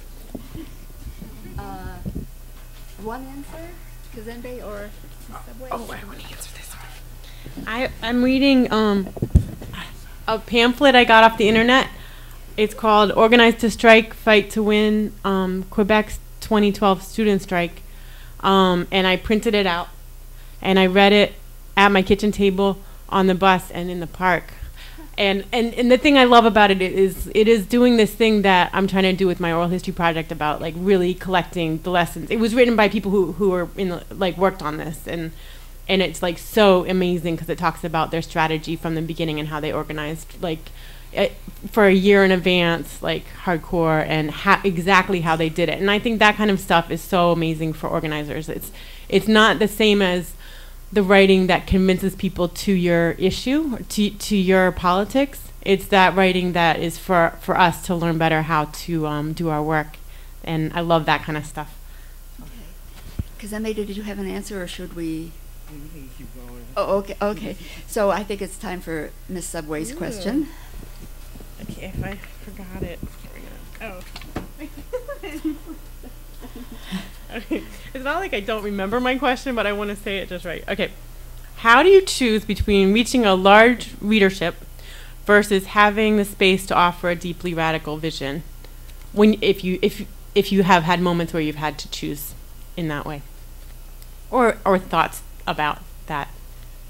One answer? Kazembe or Subways? Oh, I want to answer this one. I'm reading a pamphlet I got off the internet. It's called Organize to Strike, Fight to Win, Quebec's 2012 student strike. And I printed it out, and I read it at my kitchen table, on the bus, and in the park. And the thing I love about it is doing this thing that I'm trying to do with my oral history project about, like, really collecting the lessons. It was written by people who are worked on this, and it's, like, so amazing because it talks about their strategy from the beginning and how they organized, like, for a year in advance, like, hardcore, and exactly how they did it. And I think that kind of stuff is so amazing for organizers. It's not the same as the writing that convinces people to your issue, to your politics. It's that writing that is for us to learn better how to do our work. And I love that kind of stuff. Okay. Kazembe, did you have an answer, or should we? You can keep going. Oh, okay. Okay. So I think it's time for Miss Subway's question. Okay, if I forgot it. Here we go. Oh. Okay. It's not like I don't remember my question, but I want to say it just right. Okay. How do you choose between reaching a large readership versus having the space to offer a deeply radical vision? If you have had moments where you've had to choose in that way, or thoughts about that.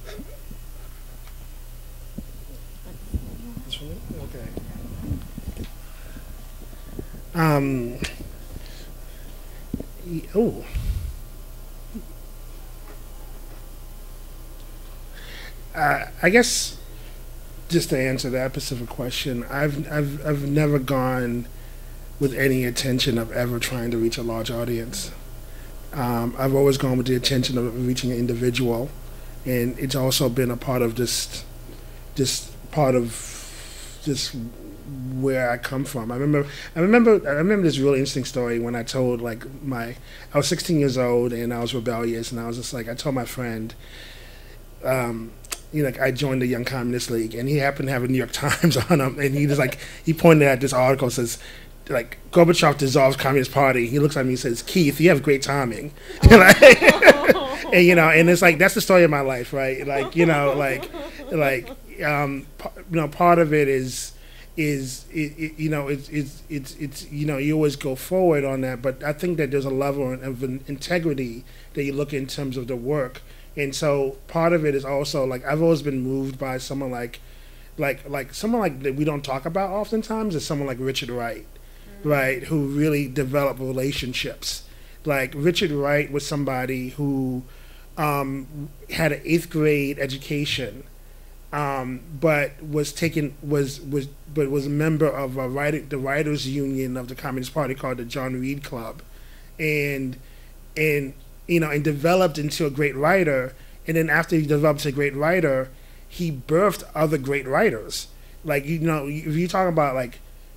This one? Okay. Oh. I guess just to answer that specific question, I've never gone with any intention of ever trying to reach a large audience. I've always gone with the intention of reaching an individual, and it's also been a part of just where I come from. I remember this really interesting story when I told I was 16 years old and I was rebellious, and I was just like, I told my friend, I joined the Young Communist League, and he happened to have a New York Times on him, and he pointed at this article, says, Gorbachev dissolves Communist Party. He looks at me and says, Keith, you have great timing. And it's like, that's the story of my life, right? Part of it is you always go forward on that, but I think that there's a level of integrity that you look in terms of the work. And so part of it is also I've always been moved by someone someone that we don't talk about oftentimes is someone like Richard Wright, right, who really developed relationships. Richard Wright was somebody who had an 8th grade education, but was a member of the writers union of the Communist Party called the John Reed Club, and developed into a great writer. And then after he developed a great writer, he birthed other great writers. If you talk about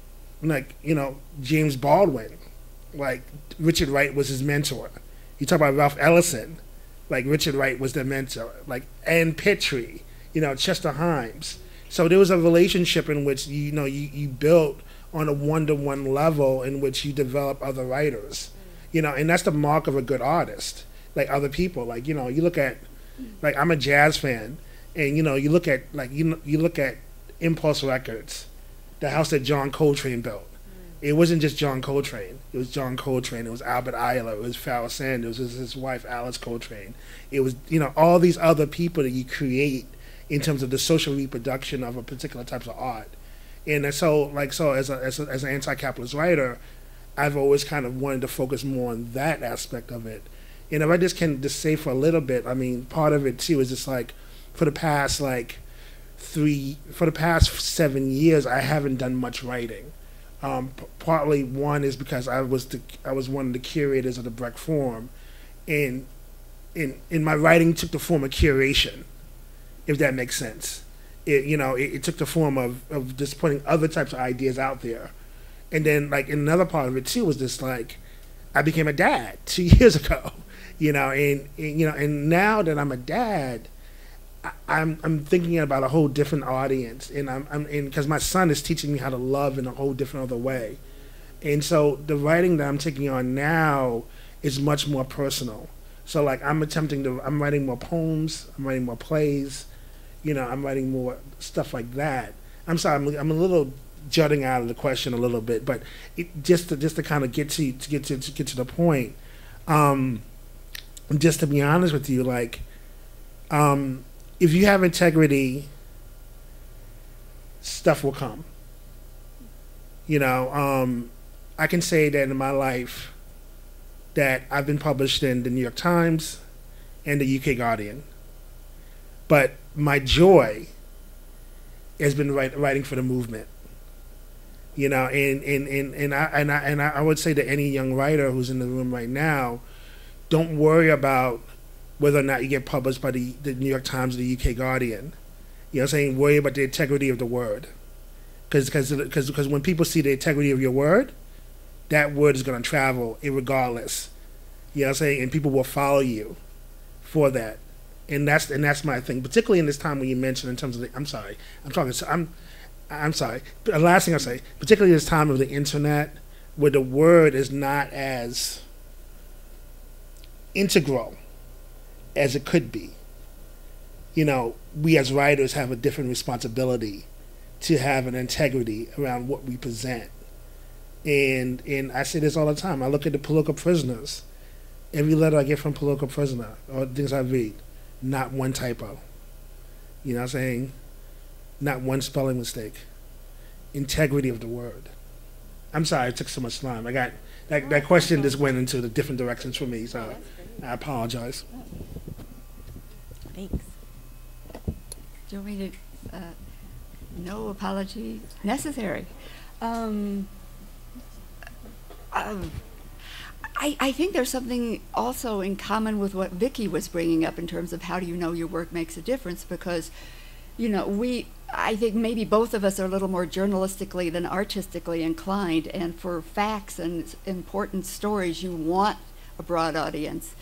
James Baldwin, Richard Wright was his mentor. You talk about Ralph Ellison, Richard Wright was their mentor. Ann Petrie, Chester Himes. So there was a relationship in which you built on a one-to-one level in which you develop other writers. And that's the mark of a good artist. Other people, you look at, I'm a jazz fan, and you look at you look at Impulse Records, the house that John Coltrane built. It wasn't just John Coltrane. It was John Coltrane. It was Albert Ayler. It was Pharoah Sanders. It was his wife Alice Coltrane. It was all these other people that you create in terms of the social reproduction of a particular type of art. And so as an anti-capitalist writer, I've always kind of wanted to focus more on that aspect of it. And if I can say for a little bit, part of it too is just for the past 7 years, I haven't done much writing. Partly one is because I was one of the curators of the Brecht Forum, and my writing took the form of curation, if that makes sense. It took the form of just putting other types of ideas out there. And then, another part of it too was just I became a dad 2 years ago, and now that I'm a dad, I'm thinking about a whole different audience, and because my son is teaching me how to love in a whole different other way, and so the writing that I'm taking on now is much more personal. So I'm writing more poems, I'm writing more plays, I'm writing more stuff like that. I'm sorry, I'm a little jutting out of the question a little bit, but just to kind of get to the point. Just to be honest with you, if you have integrity, stuff will come. I can say that in my life that I've been published in the New York Times and the UK Guardian, but my joy has been writing for the movement. And I would say to any young writer who's in the room right now, don't worry about whether or not you get published by the New York Times or the UK Guardian. Worry about the integrity of the word. Because when people see the integrity of your word, that word is going to travel irregardless. And people will follow you for that. And that's my thing, particularly in this time when you mentioned in terms of I'm sorry. The last thing I'll say, particularly this time of the internet, where the word is not as integral as it could be. We as writers have a different responsibility to have an integrity around what we present. And I say this all the time. I look at the political prisoners. Every letter I get from a political prisoner, or things I read, not one typo. Not one spelling mistake. integrity of the word? I'm sorry, it took so much time. I got that question just went into the different directions for me, so I apologize. Thanks. Do you want me to? No apology necessary. I think there's something also in common with what Vicki was bringing up in terms of how do you know your work makes a difference, because, you know, I think maybe both of us are a little more journalistically than artistically inclined, and for facts and important stories, you want a broad audience.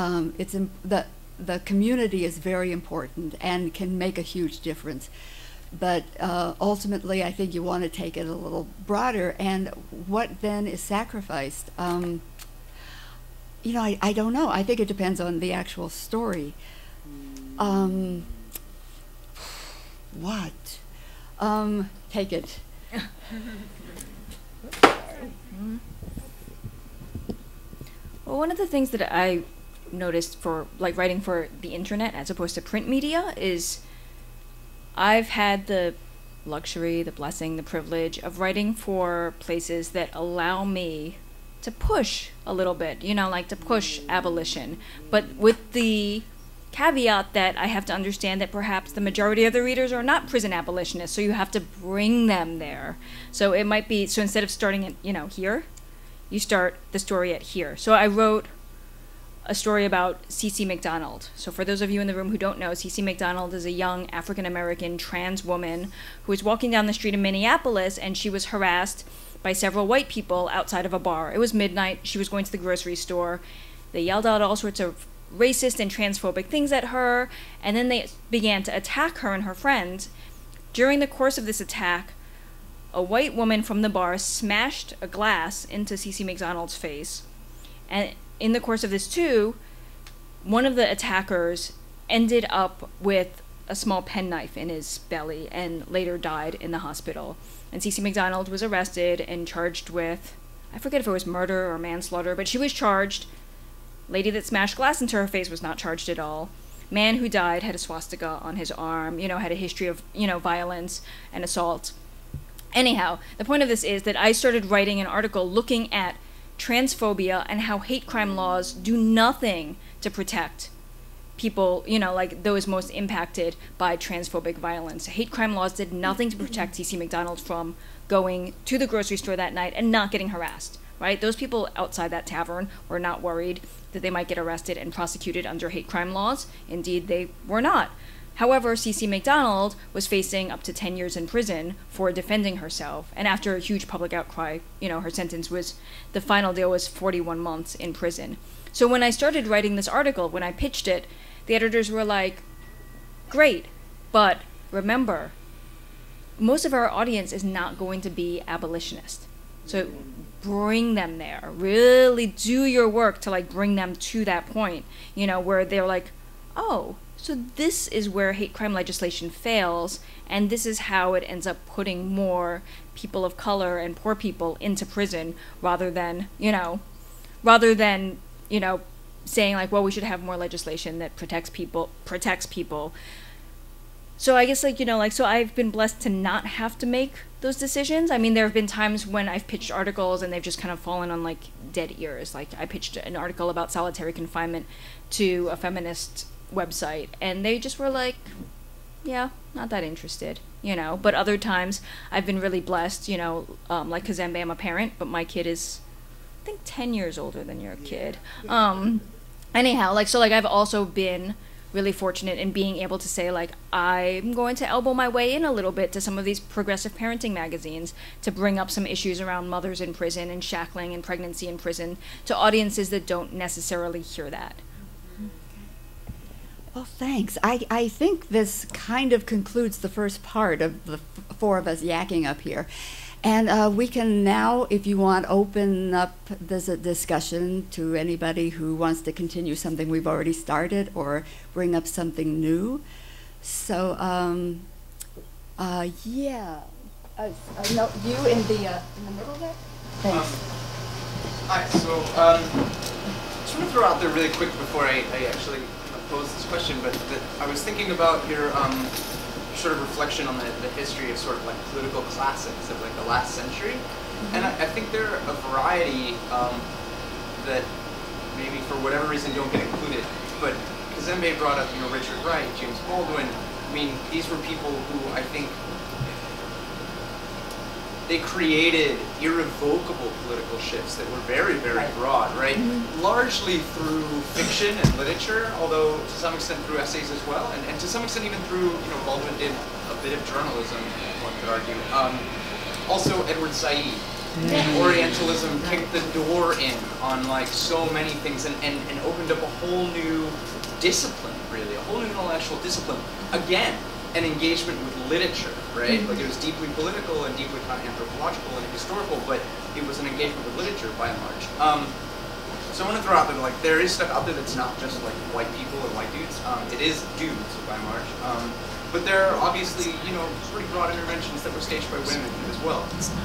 The community is very important and can make a huge difference. But ultimately, I think you want to take it a little broader. And what then is sacrificed? You know, I don't know. I think it depends on the actual story. What? Take it. Well, one of the things that I noticed for like writing for the internet as opposed to print media is I've had the luxury, the blessing, the privilege of writing for places that allow me to push a little bit, you know, like to push abolition, but with the caveat that I have to understand that perhaps the majority of the readers are not prison abolitionists, so you have to bring them there. So it might be, so instead of starting at, you know, here, you start the story at here. So I wrote a story about Suzy McDonald. So for those of you in the room who don't know, Suzy McDonald is a young African-American trans woman who was walking down the street in Minneapolis, and she was harassed by several white people outside of a bar. It was midnight. She was going to the grocery store. They yelled out all sorts of racist and transphobic things at her, and then they began to attack her and her friends. During the course of this attack, a white woman from the bar smashed a glass into Suzy McDonald's face, and in the course of this too, one of the attackers ended up with a small penknife in his belly and later died in the hospital. And Suzy McDonald was arrested and charged with, I forget if it was murder or manslaughter, but she was charged. Lady that smashed glass into her face was not charged at all. Man who died had a swastika on his arm, you know, had a history of, you know, violence and assault. Anyhow, the point of this is that I started writing an article looking at transphobia and how hate crime laws do nothing to protect people, you know, like those most impacted by transphobic violence. Hate crime laws did nothing to protect Suzy McDonald from going to the grocery store that night and not getting harassed, right? Those people outside that tavern were not worried that they might get arrested and prosecuted under hate crime laws. Indeed, they were not. However, Suzy McDonald was facing up to 10 years in prison for defending herself, and after a huge public outcry, you know, her sentence was, the final deal was 41 months in prison. So when I started writing this article, when I pitched it, the editors were like, great, but remember, most of our audience is not going to be abolitionist. So bring them there. Really do your work to like bring them to that point, you know, where they're like, oh, so this is where hate crime legislation fails, and this is how it ends up putting more people of color and poor people into prison rather than, you know, saying like, well, we should have more legislation that protects people. So I guess like, you know, like, so I've been blessed to not have to make those decisions. I mean, there have been times when I've pitched articles and they've just kind of fallen on like dead ears. Like I pitched an article about solitary confinement to a feminist website and they just were like, yeah, not that interested, you know. But other times I've been really blessed, you know, like Kazembe, I'm a parent, but my kid is, I think, 10 years older than your kid. Anyhow, like, so like I've also been really fortunate in being able to say like, I'm going to elbow my way in a little bit to some of these progressive parenting magazines to bring up some issues around mothers in prison and shackling and pregnancy in prison to audiences that don't necessarily hear that. Well, thanks. I think this kind of concludes the first part of the four of us yakking up here. And we can now, if you want, open up this discussion to anybody who wants to continue something we've already started or bring up something new. So, yeah. No, you in the middle there? Thanks. Hi, so just want to throw out there really quick before I actually pose this question, but that I was thinking about your sort of reflection on the history of sort of like political classics of like the last century. And I think there are a variety that maybe for whatever reason don't get included. But Kazembe brought up, Richard Wright, James Baldwin. I mean, these were people who I think they created irrevocable political shifts that were very, very broad, right? Largely through fiction and literature, although to some extent through essays as well, and to some extent even through, Baldwin did a bit of journalism, one could argue. Also, Edward Said. Orientalism kicked the door in on like so many things and opened up a whole new discipline, really, a whole new intellectual discipline. Again, an engagement with literature, right? Like it was deeply political and deeply kind of anthropological and historical, but it was an engagement with literature by and large. So I want to throw out that like there is stuff out there that's not just like white people or white dudes. It is dudes by and large. But there are obviously, pretty broad interventions that were staged by women as well.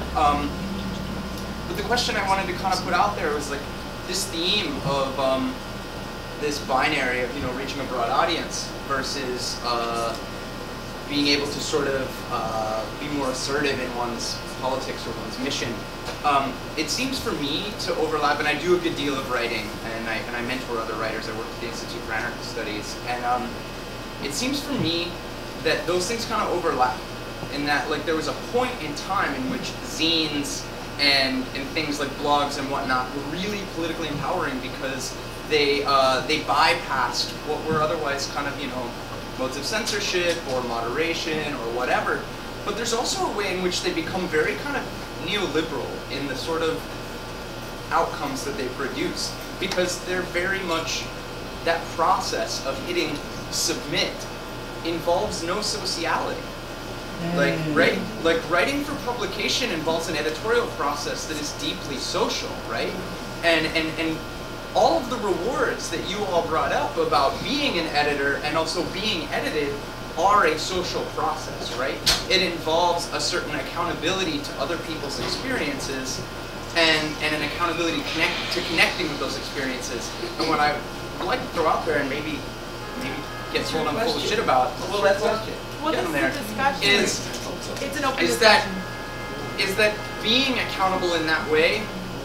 But the question I wanted to kind of put out there was like this theme of this binary of reaching a broad audience versus being able to sort of be more assertive in one's politics or one's mission. It seems for me to overlap, and I do a good deal of writing, and I mentor other writers. I work at the Institute for Anarchist Studies, and it seems for me that those things kind of overlap in that like there was a point in time in which zines and things like blogs and whatnot were really politically empowering because they bypassed what were otherwise kind of modes of censorship or moderation or whatever. But there's also a way in which they become very kind of neoliberal in the sort of outcomes that they produce, because they're very much that process of hitting submit involves no sociality. Like, right? Like, writing for publication involves an editorial process that is deeply social, right? And all of the rewards that you all brought up about being an editor and also being edited are a social process, right? It involves a certain accountability to other people's experiences and an accountability to connecting with those experiences. And what I would like to throw out there and maybe get told I'm full of shit about, well, that's is that being accountable in that way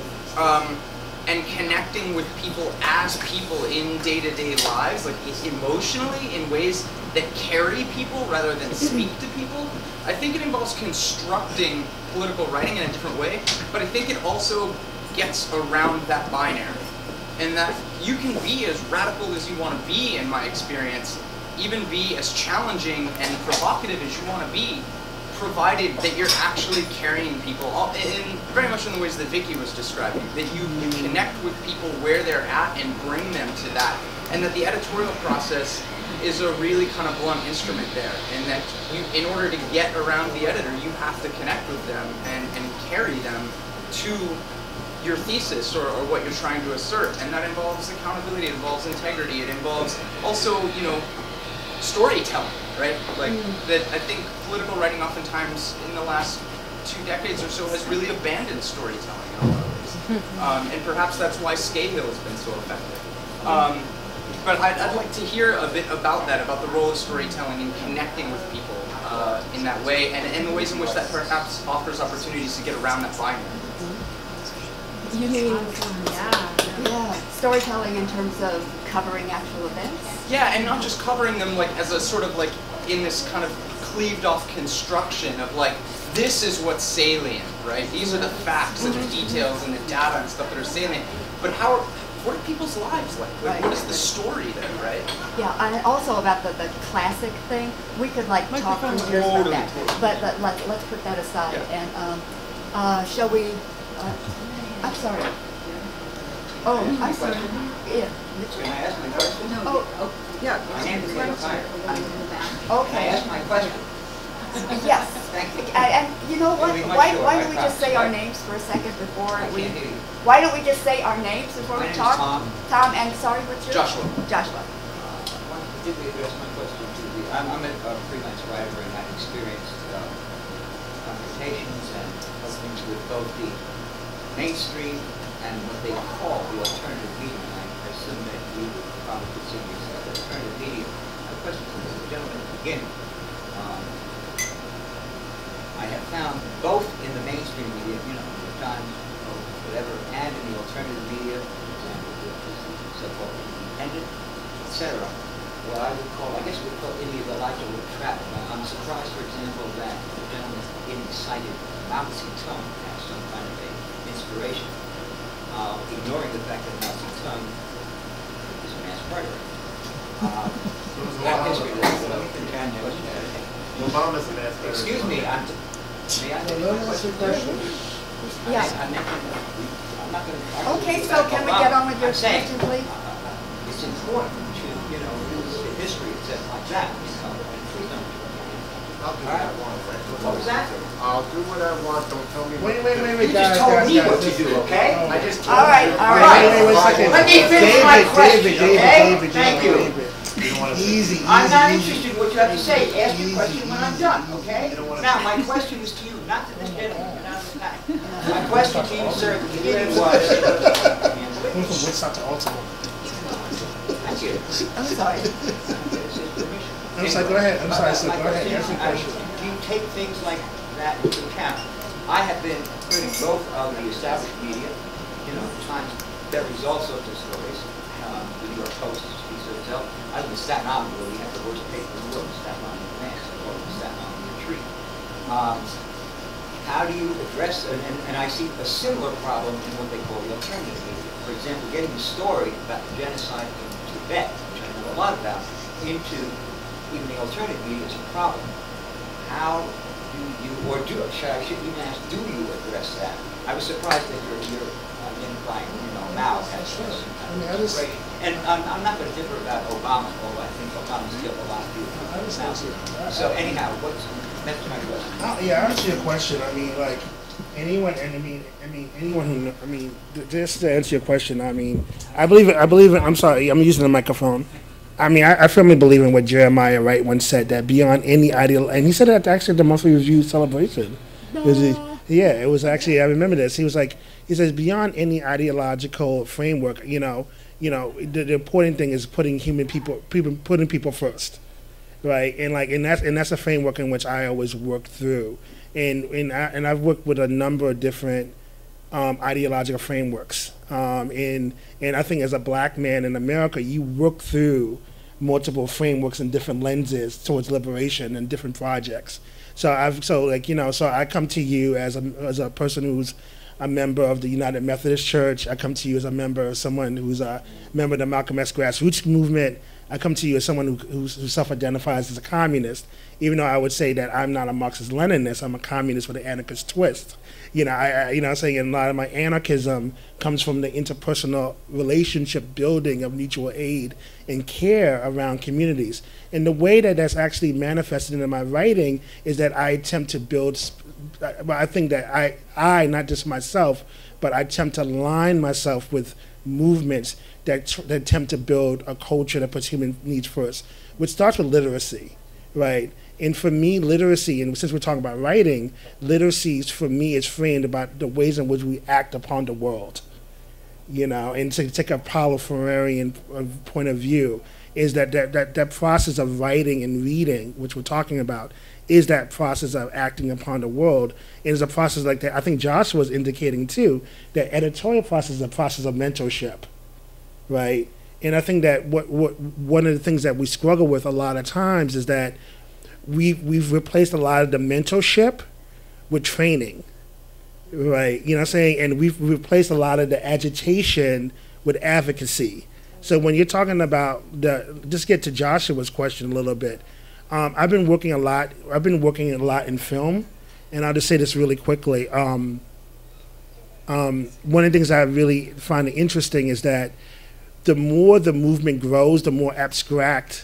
and connecting with people as people in day-to-day lives, like emotionally in ways that carry people rather than speak to people, I think it involves constructing political writing in a different way, but I think it also gets around that binary. And that you can be as radical as you want to be, in my experience, even be as challenging and provocative as you want to be, provided that you're actually carrying people, very much in the ways that Vicky was describing, that you connect with people where they're at and bring them to that, and that the editorial process is a really kind of blunt instrument there, and that in order to get around the editor, you have to connect with them and carry them to your thesis or what you're trying to assert, and that involves accountability, it involves integrity, it involves also, storytelling, right? Like that I think political writing oftentimes in the last 2 decades or so has really abandoned storytelling in a lot of ways. And perhaps that's why Scahill has been so effective. But I'd like to hear a bit about that, about the role of storytelling in connecting with people in that way, and the ways in which that perhaps offers opportunities to get around that binary. You mean, yeah, storytelling in terms of covering actual events? Yeah, and not just covering them like as a sort of like in this kind of cleaved off construction of like, this is what's salient, right? These are the facts and the details and the data and stuff that are salient. But what are people's lives like? Right. What is the story there, right? Yeah, and also about the classic thing, we could like talk for years about that. But let's put that aside. Yeah. And shall we? I'm sorry. Oh, I'm sorry. Yeah. Can I ask my question? Oh, yeah. My name is Leonard. Okay. Can I ask my question? Yes. Thank you. And you know what? Why don't we just say our names for a second before we? Why don't we just say our names before we talk? Tom. Tom, and sorry, what's your? Joshua. Joshua. I want to particularly address my question to the. I'm a freelance writer and I've experienced confrontations and other things with both the mainstream and what they call the alternative media. I assume that you would probably consider yourself alternative media. My question to the gentleman at the beginning. I have found both in the mainstream media, you know, the Times, or whatever, and in the alternative media, for example, which is the so-called independent, etc. What I would call, I guess we would call ideological trap. I'm surprised, for example, that the gentleman getting cited Mao Zedong as some kind of a inspiration, ignoring the fact that Mao Zedong is a mass murderer. Black history Obama's a mass murderer. Excuse me, may I finish my question? Yeah. I'm not going to. Okay, so can we get on with your saying, question, please? it's important to, you know, use the history and stuff like that. You know, and freedom. I'll do what I want, Frank. What was that? I'll do what I want. Don't tell me. Wait, You guys, just told guys, me guys, what to do, okay? I just All right, all Wait a second. Let me finish my question, okay? David, Thank you. Easy. I'm not interested in what you have to say. Ask your question when I'm done, okay? You don't wanna- Now, my question is to you, not to this gentleman. You're not the guy. My question to you, sir, at the beginning was... Thank you. I'm sorry. I'm sorry, go ahead. I'm sorry, sir. My Go ahead. question Answer is, the question. do you take things like that into account? I have been putting both of the established media, you know, Times, that all sorts of stories. The New York Post speaks for itself. I live in Staten Island, where we have the worst paper in the world, Staten Island Advance, or Staten Island Retreat. How do you address, and I see a similar problem in what they call the alternative media. For example, getting the story about the genocide in Tibet, which I know a lot about, into even the alternative media is a problem. How do you, or I should even ask, do you address that? I was surprised that you're identifying, you know, Mao as some kind of inspiration. And I'm not going to differ about Obama, although I think Obama's killed a lot of people. So anyhow, that's my question. Yeah, I'll answer your question. I mean, like, anyone, and anyone who, just to answer your question, I believe in, I'm sorry, I'm using the microphone. I firmely believe in what Jeremiah Wright once said, that beyond any ideal, and he said that actually at the monthly review celebration. It was actually, I remember this. He says, beyond any ideological framework, the important thing is putting putting people first, right? And that's a framework in which I always work through, and I've worked with a number of different ideological frameworks, and I think as a black man in America, you work through multiple frameworks and different lenses towards liberation and different projects. So I come to you as a person who's a member of the United Methodist Church. I come to you as a member of someone who's a member of the Malcolm X grassroots movement. I come to you as someone who self-identifies as a communist, even though I would say that I'm not a Marxist-Leninist. I'm a communist with an anarchist twist. I'm saying a lot of my anarchism comes from the interpersonal relationship building of mutual aid and care around communities. And the way that that's actually manifested in my writing is that I attempt to build, I think that I not just myself, but I attempt to align myself with movements that attempt to build a culture that puts human needs first, which starts with literacy, right? And for me, literacy, and since we're talking about writing, literacy for me is framed about the ways in which we act upon the world, and to take a Paulo-Freirian point of view, is that process of writing and reading, which we're talking about, is that process of acting upon the world. It is a process like that. I think Josh was indicating too, that editorial process is a process of mentorship, right? And I think that what one of the things that we struggle with a lot of times is that we've replaced a lot of the mentorship with training, right? You know what I'm saying? And we've replaced a lot of the agitation with advocacy. So when you're talking about just get to Joshua's question a little bit. I've been working a lot in film, and I'll just say this really quickly. One of the things I really find interesting is that the more the movement grows, the more abstract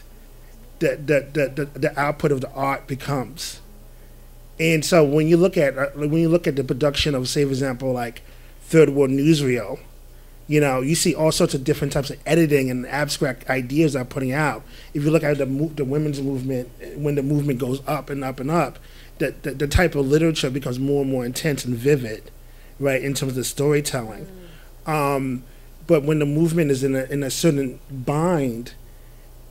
the output of the art becomes. And so when you look at the production of, say, for example, like Third World Newsreel, you see all sorts of different types of editing and abstract ideas they're putting out. If you look at the women's movement, when the movement goes up and up and up, the type of literature becomes more and more intense and vivid, right, in terms of the storytelling. But when the movement is in a certain bind,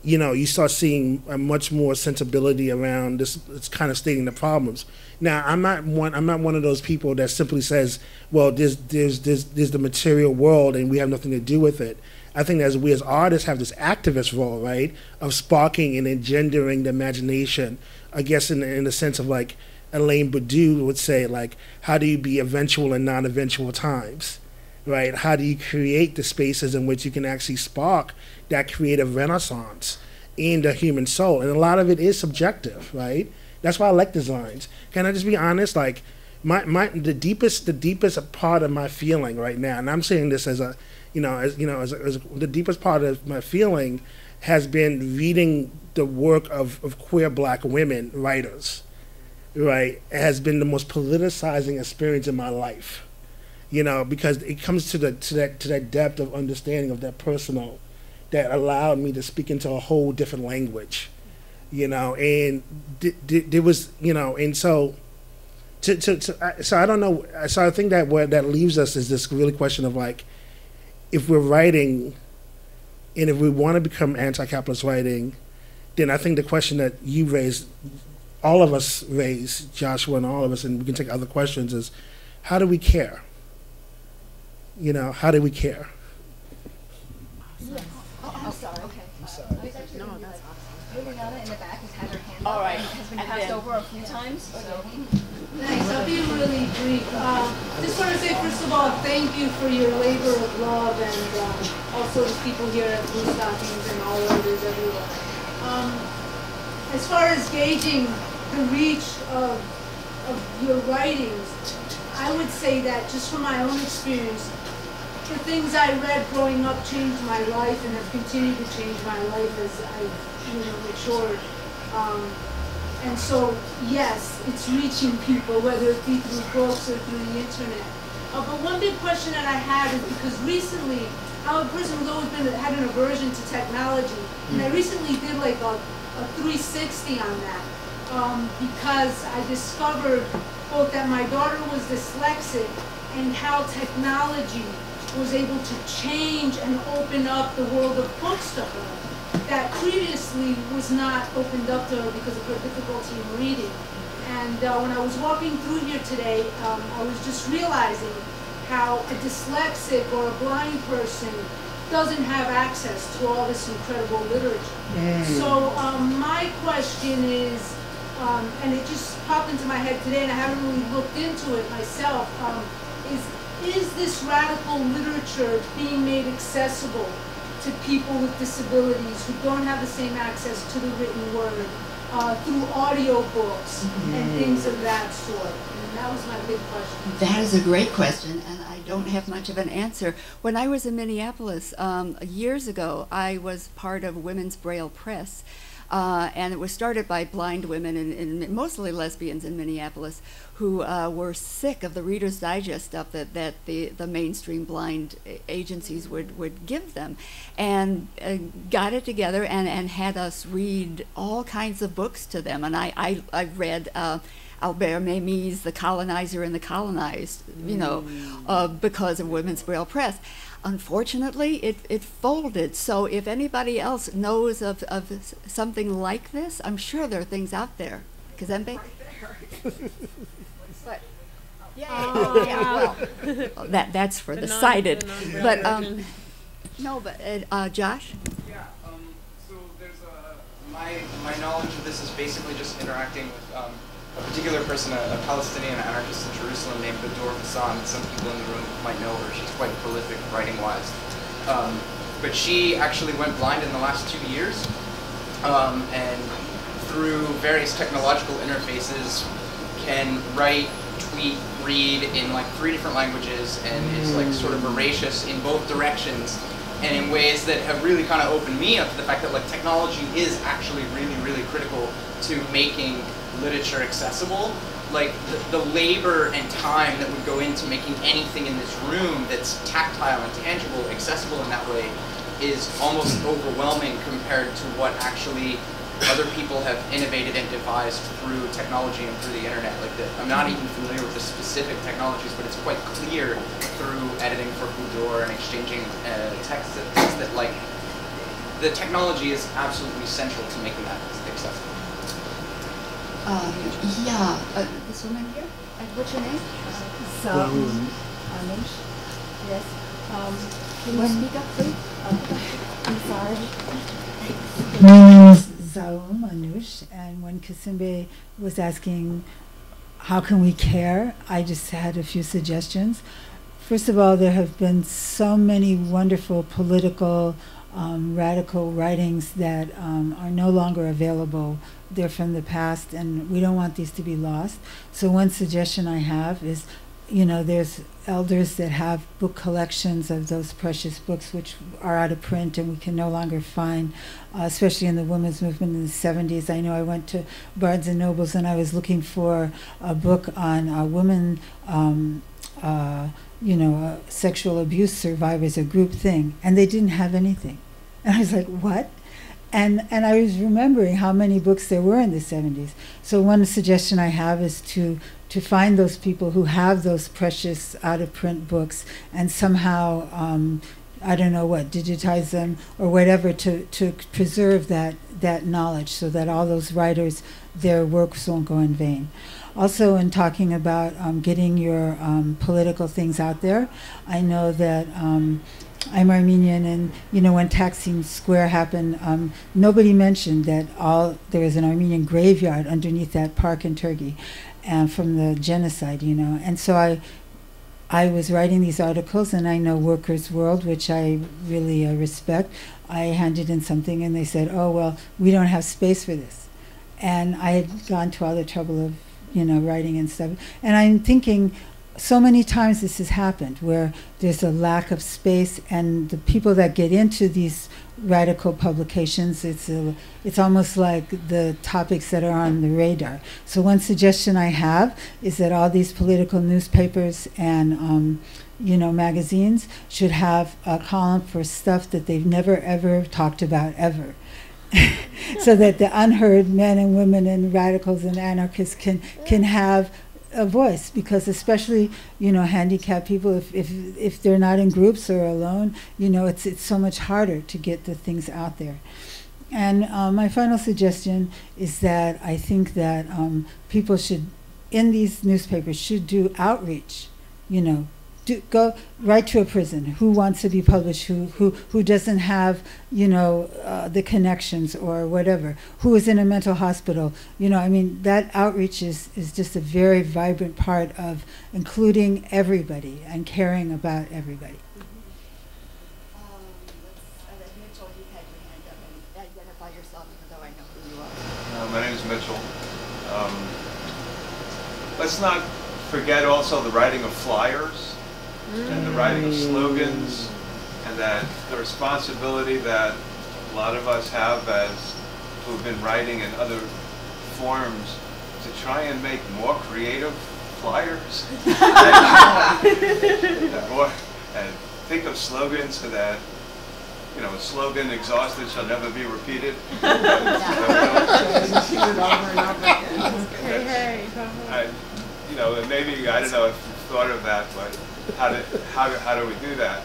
you know, you start seeing a much more sensibility around this. It's kind of stating the problems. Now, I'm not one of those people that simply says, well, there's the material world and we have nothing to do with it. I think as we as artists have this activist role, right, of sparking and engendering the imagination. I guess in the sense of like Elaine Badiou would say, like, how do you be eventual in non-eventual times, right? How do you create the spaces in which you can actually spark that creative renaissance in the human soul? And a lot of it is subjective, right? That's why I like designs. Can I just be honest? Like, the deepest part of my feeling right now, and I'm saying this as the deepest part of my feeling has been reading the work of queer Black women writers, right? It has been the most politicizing experience in my life, you know, because it comes to that depth of understanding of that personal that allowed me to speak into a whole different language, you know, and there was, you know, and so so I don't know, so I think that where that leaves us is this really question of like, if we're writing and if we want to become anti-capitalist writing, then I think the question that you raised, all of us raise, Joshua and all of us, and we can take other questions, is how do we care? You know, how do we care? Yeah. Oh, I'm sorry. Okay. I'm sorry. No, that's awesome. Juliana in the back has had her hand All up right. and has been And passed then- over a few times. So. Thanks. I'll be really brief. Just want to say, first of all, thank you for your labor of love and also the people here at Bluestockings and all others everywhere. As far as gauging the reach of your writings, I would say that just from my own experience, the things I read growing up changed my life and have continued to change my life as I've matured. And so, yes, it's reaching people, whether it be through books or through the internet. But one big question that I have is because recently, I'm a person who's always had an aversion to technology, and I recently did like a 360 on that because I discovered both that my daughter was dyslexic and how technology was able to change and open up the world of books to her that previously was not opened up to her because of her difficulty in reading. And when I was walking through here today, I was just realizing how a dyslexic or a blind person doesn't have access to all this incredible literature. So my question is, and it just popped into my head today and I haven't really looked into it myself, is this radical literature being made accessible to people with disabilities who don't have the same access to the written word, through audiobooks and things of that sort? And that was my big question. That is a great question, and I don't have much of an answer. When I was in Minneapolis years ago, I was part of Women's Braille Press, and it was started by blind women, and mostly lesbians in Minneapolis, who were sick of the Reader's Digest stuff that the mainstream blind agencies would give them, and got it together and had us read all kinds of books to them. And I read Albert Memmi's The Colonizer and the Colonized, you know, because of Women's Braille Press. Unfortunately, it folded. So if anybody else knows of something like this, I'm sure there are things out there. Kazembe? But well, that's for the sighted. But Josh? Yeah. So there's my knowledge of this is basically just interacting with a particular person, a Palestinian anarchist in Jerusalem named Badour Hassan. Some people in the room might know her. She's quite prolific writing-wise. But she actually went blind in the last 2 years, and through various technological interfaces can write, tweet, read in like 3 different languages, and is like sort of voracious in both directions, and in ways that have really kind of opened me up to the fact that like technology is actually really, really critical to making literature accessible. Like the labor and time that would go into making anything in this room that's tactile and tangible accessible in that way is almost overwhelming compared to what actually other people have innovated and devised through technology and through the internet. Like I'm not even familiar with the specific technologies, but it's quite clear through editing for Bookstore and exchanging text that like the technology is absolutely central to making that accessible. Yeah, this woman here. What's your name? Anush. Yes. Can you speak up, please? I'm sorry. My name is Zaum Anush, and when Kazembe was asking how can we care, I just had a few suggestions. First of all, there have been so many wonderful political, radical writings that are no longer available. They're from the past, and we don't want these to be lost. So one suggestion I have is, there's elders that have book collections of those precious books which are out of print and we can no longer find, especially in the women's movement in the 70s. I know I went to Barnes and Nobles and I was looking for a book on women, sexual abuse survivors, a group thing, and they didn't have anything. And I was like, what? And I was remembering how many books there were in the 70s. So one suggestion I have is to find those people who have those precious out-of-print books and somehow, I don't know what, digitize them or whatever to preserve that knowledge so that all those writers, their works won't go in vain. Also, in talking about getting your political things out there, I know that I'm Armenian, and when Taksim Square happened, nobody mentioned that there was an Armenian graveyard underneath that park in Turkey, and from the genocide, And so I was writing these articles, and I know Workers' World, which I really respect. I handed in something, and they said, "Oh well, we don't have space for this," and I had gone to all the trouble of writing and stuff, and I'm thinking, so many times this has happened where there's a lack of space, and the people that get into these radical publications, it's almost like the topics that are on the radar. So one suggestion I have is that all these political newspapers and magazines should have a column for stuff that they've never ever talked about ever. So that the unheard men and women and radicals and anarchists can have a voice, because especially handicapped people, if they're not in groups or alone, it's so much harder to get the things out there. And my final suggestion is that I think that people should, in these newspapers, should do outreach. Go right to a prison. Who wants to be published? Who doesn't have the connections or whatever? Who is in a mental hospital? That outreach is just a very vibrant part of including everybody and caring about everybody. Mitchell, you had your hand up, and identify yourself, even though I know who you are. My name is Mitchell. Let's not forget also the writing of flyers. And the writing of slogans, and that the responsibility that a lot of us have as who've been writing in other forms to try and make more creative flyers. And think of slogans so that, a slogan, exhausted shall never be repeated. And maybe, I don't know if you've thought of that, but how do we do that?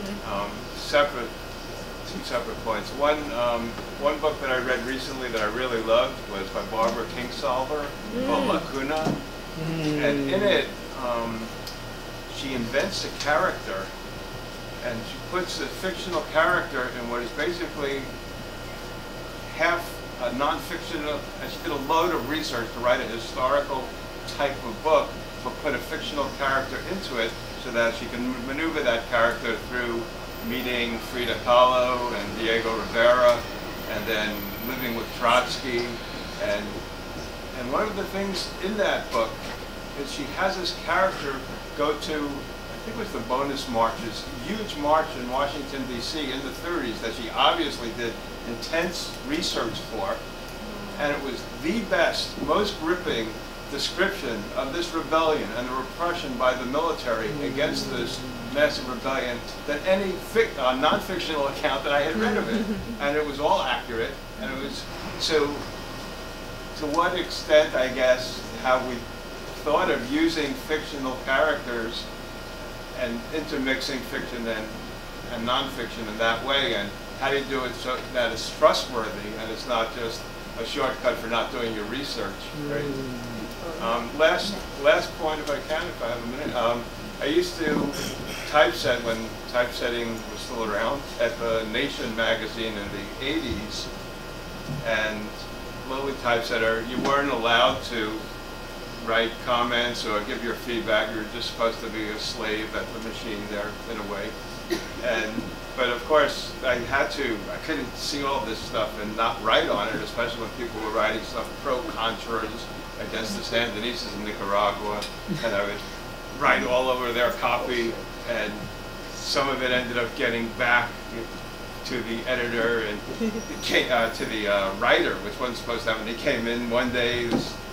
Two separate points. One book that I read recently that I really loved was by Barbara Kingsolver, called Lacuna. And in it, she invents a character, and she puts a fictional character in what is basically half a non-fictional, and she did a load of research to write a historical type of book, but put a fictional character into it, so that she can maneuver that character through meeting Frida Kahlo and Diego Rivera, and then living with Trotsky. And one of the things in that book is she has this character go to, I think it was the bonus marches, huge march in Washington, D.C. in the 30s that she obviously did intense research for. And it was the best, most gripping description of this rebellion and the repression by the military against this massive rebellion than any non-fictional account that I had read of it. And it was all accurate. And it was, so to what extent, I guess, have we thought of using fictional characters and intermixing fiction and non-fiction in that way? And how do you do it so that it's trustworthy and it's not just a shortcut for not doing your research, right? Last point, if I can, if I have a minute. I used to typeset when typesetting was still around at the Nation magazine in the 80s, and lowly typesetter, you weren't allowed to write comments or give your feedback. You were just supposed to be a slave at the machine there in a way. But of course, I couldn't see all this stuff and not write on it, especially when people were writing stuff pro-Contras against the Sandinistas in Nicaragua, and I would write all over their copy, and some of it ended up getting back to the editor and to the writer, which wasn't supposed to happen. He came in one day.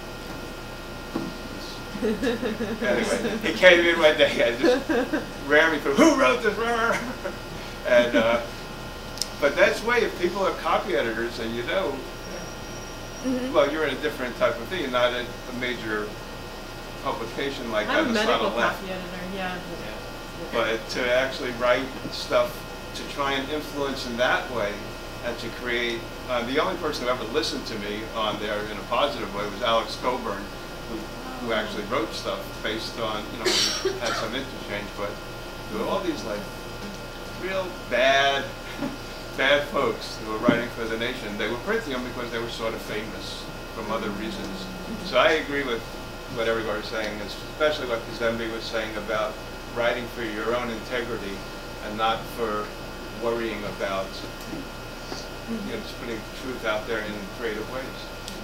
Anyway, he came in one day and just ran me through, who wrote this? And but that's the way, if people are copy editors and you know, well, you're in a different type of thing. You're not a major publication like that. I'm a medical left. copy editor, yeah. But to actually write stuff to try and influence in that way and to create, the only person who ever listened to me on there in a positive way was Alex Coburn, who actually wrote stuff based on, you know, we had some interchange, but there were all these like real bad folks who were writing for the Nation. They were printing them because they were sort of famous from other reasons. So I agree with what everybody was saying, especially what Kazembe was saying about writing for your own integrity and not for worrying about, you know, just putting truth out there in creative ways.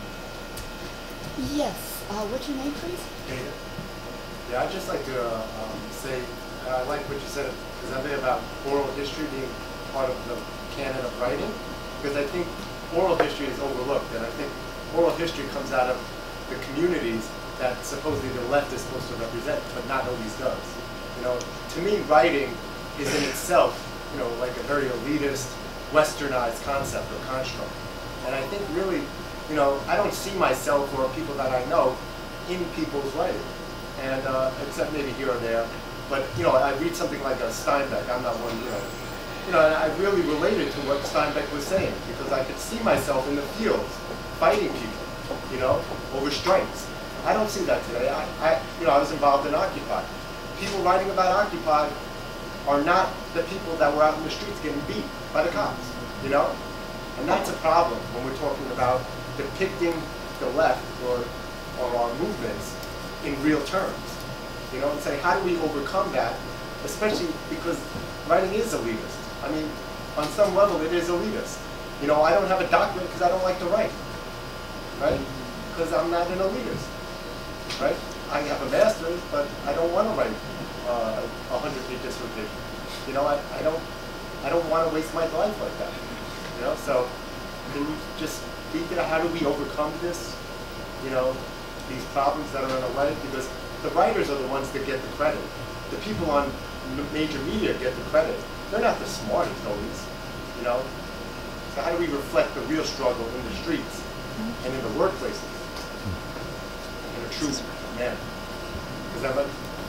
Yes. What's your name, please? Yeah, I'd just like to say, I like what you said, Kazembe, about oral history being part of the canon of writing, because I think oral history is overlooked, and I think oral history comes out of the communities that supposedly the left is supposed to represent, but not always does. You know, to me, writing is in itself, you know, like a very elitist, westernized concept or construct. And I think really, you know, I don't see myself or people that I know in people's writing, and except maybe here or there. But you know, I read something like a Steinbeck. I'm not one, and I really related to what Steinbeck was saying, because I could see myself in the fields fighting people, you know, over strengths. I don't see that today. I was involved in Occupy. People writing about Occupy are not the people that were out in the streets getting beat by the cops, you know? And that's a problem when we're talking about depicting the left or our movements in real terms, you know, and say, how do we overcome that, especially because writing is elitist. I mean, on some level, it is elitist. You know, I don't have a doctorate because I don't like to write, right? Because I'm not an elitist, right? I have a master's, but I don't want to write a 100-page dissertation. You know, I don't want to waste my life like that. You know, so can you just speak to how do we overcome this? You know, these problems that are in the way, because the writers are the ones that get the credit. The people on major media get the credit. They're not the smartest always, you know. So how do we reflect the real struggle in the streets and in the workplaces in a true manner? Is that right?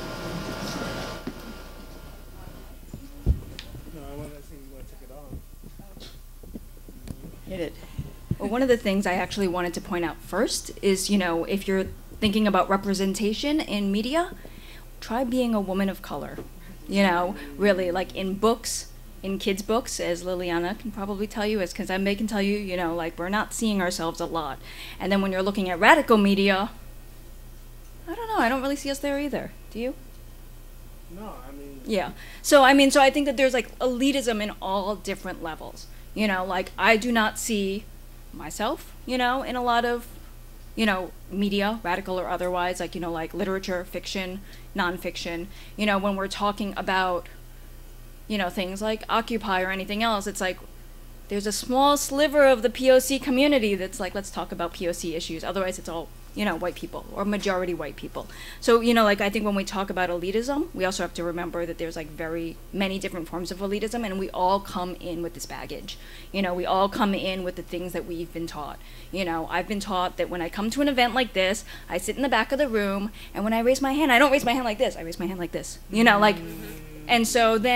No, I want to see you want to take it on. Hit it. Well, one of the things I actually wanted to point out first is, you know, if you're thinking about representation in media, try being a woman of color. You know, really, like in books, in kids' books, as Liliana can probably tell you, as Kazembe can tell you, you know, like we're not seeing ourselves a lot. And then when you're looking at radical media, I don't know, I don't really see us there either. Do you? No, I mean... Yeah. So I think that there's like elitism in all different levels. You know, like I do not see myself, you know, in a lot of, you know, media, radical or otherwise, like, you know, like literature, fiction, nonfiction. You know, when we're talking about, you know, things like Occupy or anything else, it's like there's a small sliver of the POC community that's like, let's talk about POC issues. Otherwise, it's all, you know, white people or majority white people. So, you know, like I think when we talk about elitism, we also have to remember that there's like very many different forms of elitism, and we all come in with this baggage. You know, we all come in with the things that we've been taught. You know, I've been taught that when I come to an event like this, I sit in the back of the room, and when I raise my hand, I don't raise my hand like this, I raise my hand like this. You know, like, and so then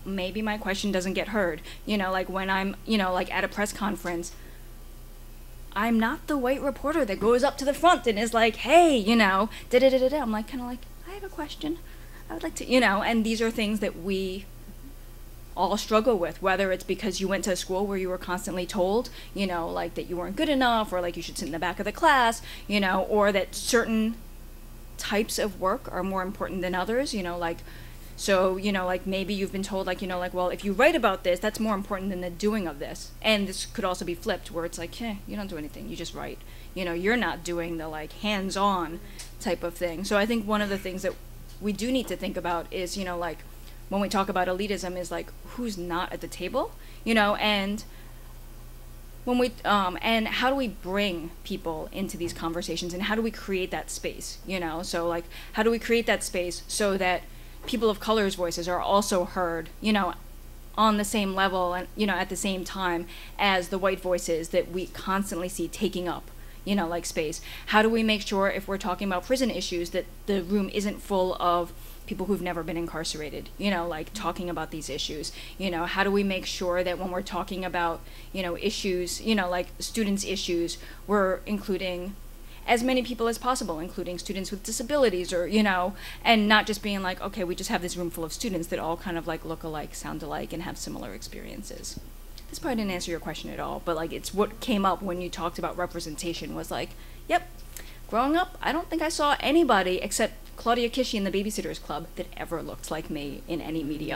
maybe my question doesn't get heard. You know, like when I'm, you know, like at a press conference, I'm not the white reporter that goes up to the front and is like, hey, you know, da-da-da-da-da. I'm like, kind of like, I have a question. I would like to, you know, and these are things that we all struggle with, whether it's because you went to a school where you were constantly told, you know, like that you weren't good enough, or like you should sit in the back of the class, you know, or that certain types of work are more important than others, you know, like, so, you know, like maybe you've been told, like, you know, like, well, if you write about this, that's more important than the doing of this. And this could also be flipped, where it's like, you don't do anything, you just write. You know, you're not doing the, like, hands-on type of thing. So I think one of the things that we do need to think about is, you know, like, when we talk about elitism, is like, who's not at the table, you know, and when we, and how do we bring people into these conversations, and how do we create that space, you know? So, like, how do we create that space so that people of color's voices are also heard, you know, on the same level and, you know, at the same time as the white voices that we constantly see taking up, you know, like, space? How do we make sure, if we're talking about prison issues, that the room isn't full of people who've never been incarcerated, you know, like, talking about these issues? You know, how do we make sure that when we're talking about, you know, issues, you know, like students' issues, we're including as many people as possible, including students with disabilities, or, you know, and not just being like, okay, we just have this room full of students that all kind of like look alike, sound alike, and have similar experiences. This probably didn't answer your question at all, but like, it's what came up when you talked about representation, was like, yep, growing up, I don't think I saw anybody except Claudia Kishi in the Babysitters Club that ever looked like me in any media.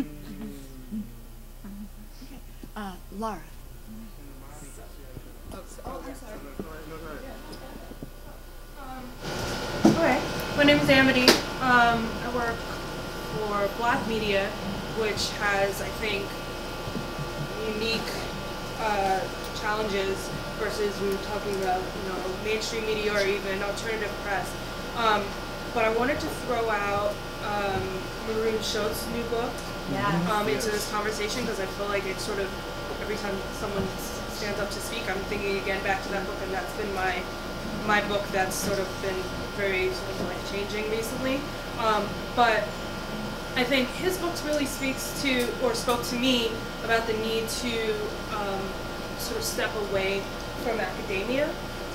Laura. Okay, my name is Amity. I work for Black Media, which has, I think, unique challenges versus when you're talking about, you know, mainstream media or even alternative press. But I wanted to throw out Maroon Schultz's new book into this conversation, because I feel like it's sort of, every time someone stands up to speak, I'm thinking again back to that book, and that's been my book that's sort of been very sort of life-changing recently. But I think his books really speaks to, or spoke to me, about the need to sort of step away from academia,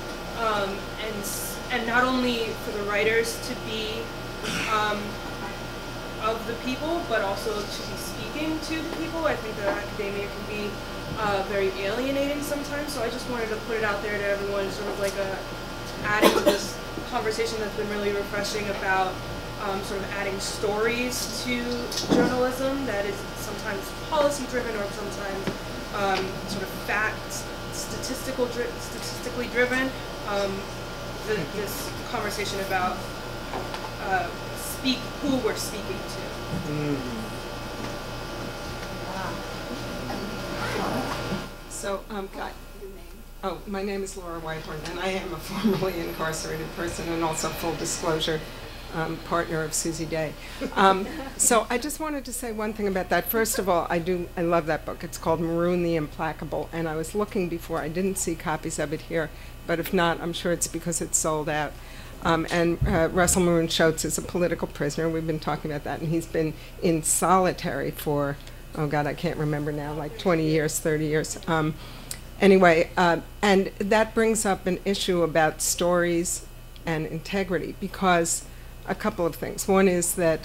and not only for the writers to be of the people, but also to be speaking to the people. I think that academia can be very alienating sometimes, so I just wanted to put it out there to everyone, sort of like adding to this conversation that's been really refreshing about sort of adding stories to journalism that is sometimes policy-driven, or sometimes sort of facts, statistically driven. This conversation about who we're speaking to. So, my name is Laura Whitehorn, and I am a formerly incarcerated person, and also, full disclosure, partner of Susie Day. So I just wanted to say one thing about that. First of all, I love that book. It's called Maroon the Implacable, and I was looking before. I didn't see copies of it here, but if not, I'm sure it's because it's sold out. And Russell Maroon Schultz is a political prisoner. We've been talking about that, and he's been in solitary for, oh God, I can't remember now, like 20 years, 30 years. Anyway, and that brings up an issue about stories and integrity, because a couple of things. One is that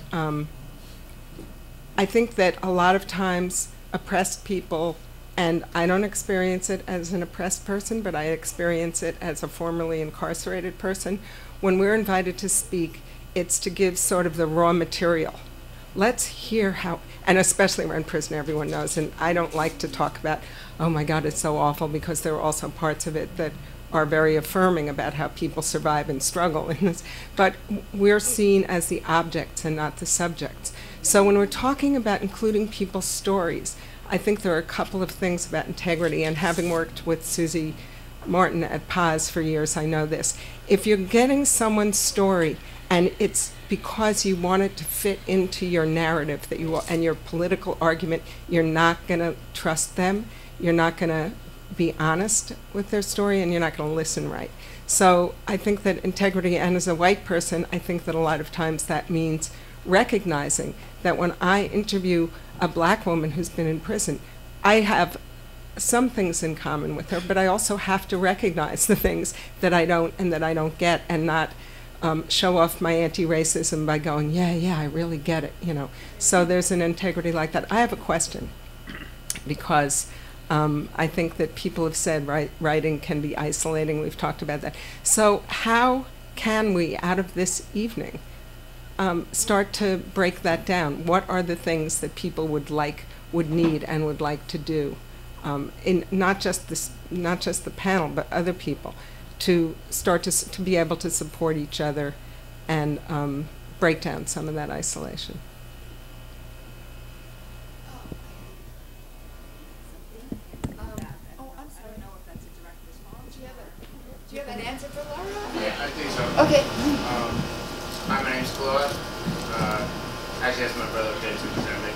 I think that a lot of times oppressed people, and I don't experience it as an oppressed person, but I experience it as a formerly incarcerated person, when we're invited to speak, it's to give sort of the raw material. Let's hear how, and especially we're in prison, everyone knows, and I don't like to talk about, oh my God, it's so awful, because there are also parts of it that are very affirming about how people survive and struggle in this. But we're seen as the objects and not the subjects. So when we're talking about including people's stories, I think there are a couple of things about integrity, and having worked with Susie Martin at Paz for years, I know this. If you're getting someone's story and it's because you want it to fit into your narrative that you and your political argument, you're not going to trust them, you're not going to be honest with their story, and you're not going to listen right. So I think that integrity, and as a white person, I think that a lot of times that means recognizing that when I interview a black woman who's been in prison, I have some things in common with her, but I also have to recognize the things that I don't get, and not show off my anti-racism by going, yeah, I really get it, you know. So there's an integrity like that. I have a question, because I think that people have said writing can be isolating. We've talked about that. So how can we, out of this evening, start to break that down? What are the things that people would need, and would like to do, in not just the panel, but other people, to start to be able to support each other and break down some of that isolation? Do you have an answer for Laura? Yeah, I think so. Okay. Hi, my name's Claude. Actually, that's my brother, Kazembe.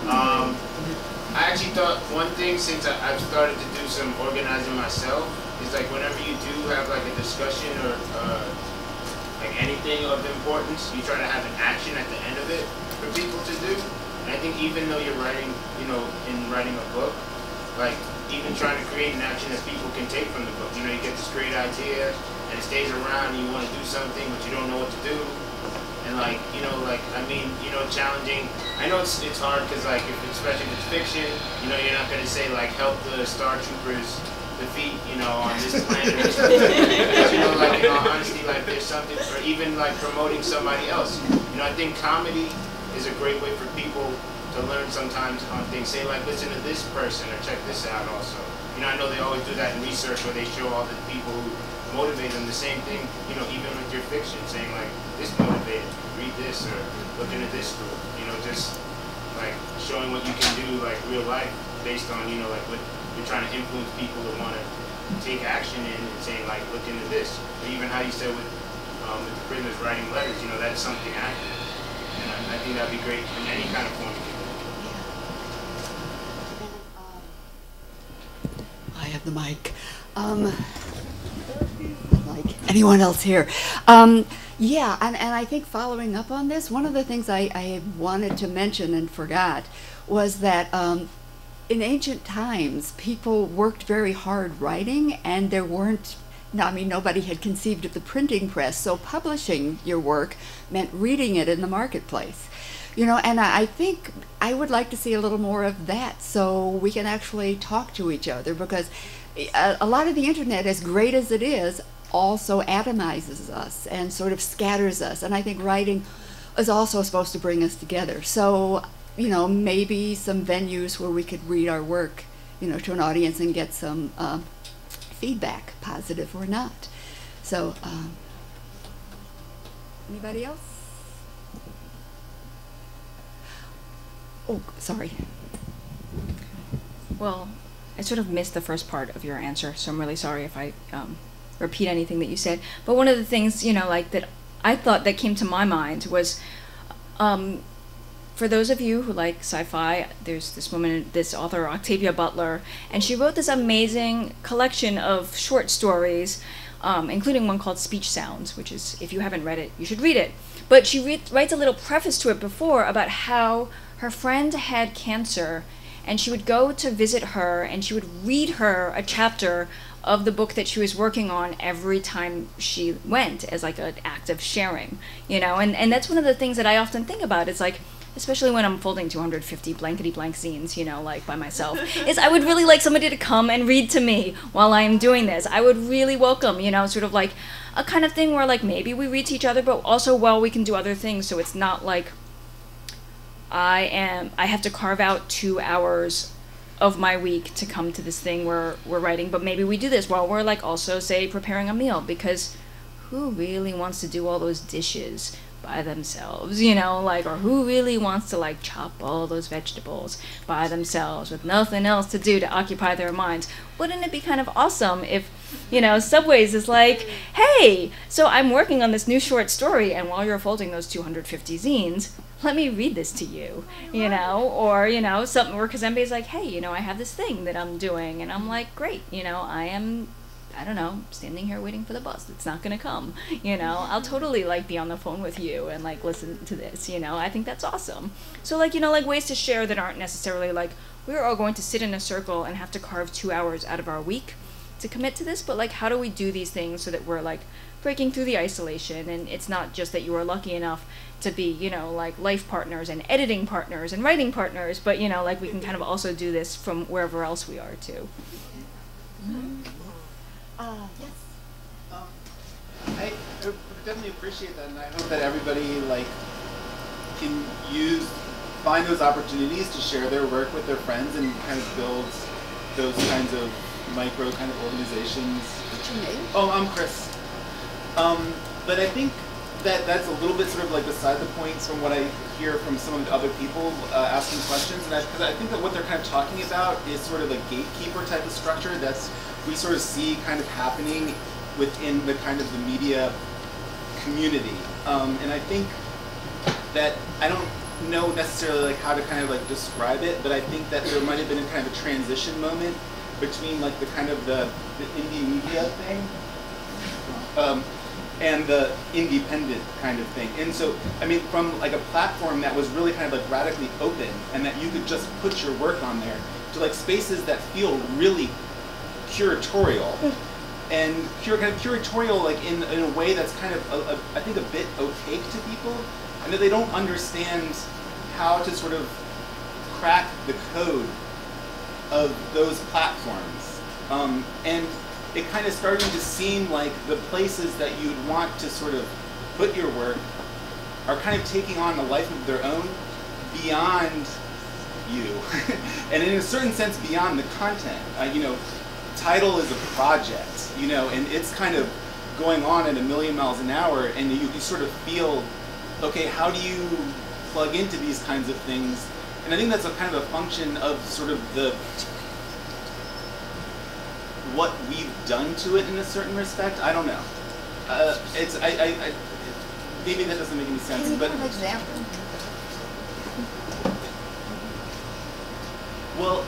I actually thought one thing, since I've started to do some organizing myself, is like whenever you do have like a discussion or like anything of importance, you try to have an action at the end of it for people to do. And I think even though you're writing, you know, in writing a book, like even trying to create an action that people can take from the book. You know, you get this great idea and it stays around and you want to do something but you don't know what to do. And like, you know, like, I mean, you know, challenging. I know it's hard because like, especially if it's fiction, you know, you're not going to say like, help the Star Troopers defeat, you know, on this planet or something. Because, you know, like, in all honesty, like there's something, or even like promoting somebody else. You know, I think comedy is a great way for people to learn sometimes on things. Say like, listen to this person or check this out also. You know, I know they always do that in research where they show all the people who motivate them. The same thing, you know, even with your fiction, saying like, this motivated, read this or look into this group. You know, just like showing what you can do like real life based on, you know, like what you're trying to influence people to want to take action in, and saying like, look into this. Or even how you said with the prisoners writing letters, you know, that's something active. And I think that'd be great in any kind of form. I have the mic. Like anyone else here? Yeah, and I think following up on this, one of the things I wanted to mention and forgot was that in ancient times, people worked very hard writing, and there weren't, I mean, nobody had conceived of the printing press, so publishing your work meant reading it in the marketplace. You know, and I think I would like to see a little more of that so we can actually talk to each other, because a lot of the internet, as great as it is, also atomizes us and sort of scatters us. And I think writing is also supposed to bring us together. So, you know, maybe some venues where we could read our work, you know, to an audience and get some feedback, positive or not. So, anybody else? Oh, sorry. Well, I sort of missed the first part of your answer, so I'm really sorry if I repeat anything that you said. But one of the things, you know, like that I thought that came to my mind was, for those of you who like sci-fi, there's this woman, this author, Octavia Butler, and she wrote this amazing collection of short stories, including one called Speech Sounds, which is, if you haven't read it, you should read it. But she writes a little preface to it before about how her friend had cancer, and she would go to visit her, and she would read her a chapter of the book that she was working on every time she went, as like an act of sharing, you know. And that's one of the things that I often think about. It's like, especially when I'm folding 250 blankety-blank zines, you know, like by myself, is I would really like somebody to come and read to me while I'm doing this. I would really welcome, you know, sort of like a kind of thing where like maybe we read to each other, but also while we can do other things, so it's not like I have to carve out 2 hours of my week to come to this thing where we're writing, but maybe we do this while we're like also, say, preparing a meal, because who really wants to do all those dishes by themselves, you know, like, or who really wants to like chop all those vegetables by themselves with nothing else to do to occupy their minds? Wouldn't it be kind of awesome if, you know, Subways is like, hey, so I'm working on this new short story, and while you're folding those 250 zines, let me read this to you, you know, or, you know, something where Kazembe is like, hey, you know, I have this thing that I'm doing, and I'm like, great, you know, I am I don't know, standing here waiting for the bus. It's not going to come. You know, I'll totally like be on the phone with you and like listen to this, you know. I think that's awesome. So like, you know, like ways to share that aren't necessarily like we're all going to sit in a circle and have to carve 2 hours out of our week to commit to this, but like how do we do these things so that we're like breaking through the isolation, and it's not just that you are lucky enough to be, you know, like life partners and editing partners and writing partners, but you know, like we can kind of also do this from wherever else we are too. Yes. I definitely appreciate that, and I hope that everybody like can find those opportunities to share their work with their friends and kind of build those kinds of micro kind of organizations. What's your name? Oh, I'm Chris. But I think that that's a little bit sort of like beside the point from what I hear from some of the other people asking questions, and because I think that what they're kind of talking about is sort of a gatekeeper type of structure that's we sort of see kind of happening within the kind of the media community, and I think that I don't know necessarily like how to kind of like describe it, but I think that there might have been a kind of a transition moment between like the kind of the indie media thing and the independent kind of thing. And so, I mean, from like a platform that was really kind of like radically open and that you could just put your work on there to like spaces that feel really curatorial and kind of curatorial like in a way that's kind of I think a bit opaque to people, and that they don't understand how to sort of crack the code of those platforms. And it kind of starting to seem like the places that you'd want to sort of put your work are kind of taking on a life of their own beyond you. And in a certain sense, beyond the content. You know, Tidal is a project, you know, and it's kind of going on at 1,000,000 miles an hour, and you sort of feel, okay, how do you plug into these kinds of things? And I think that's a kind of a function of sort of what we've done to it in a certain respect. I don't know. It's maybe that doesn't make any sense. Can you but give an example? Well,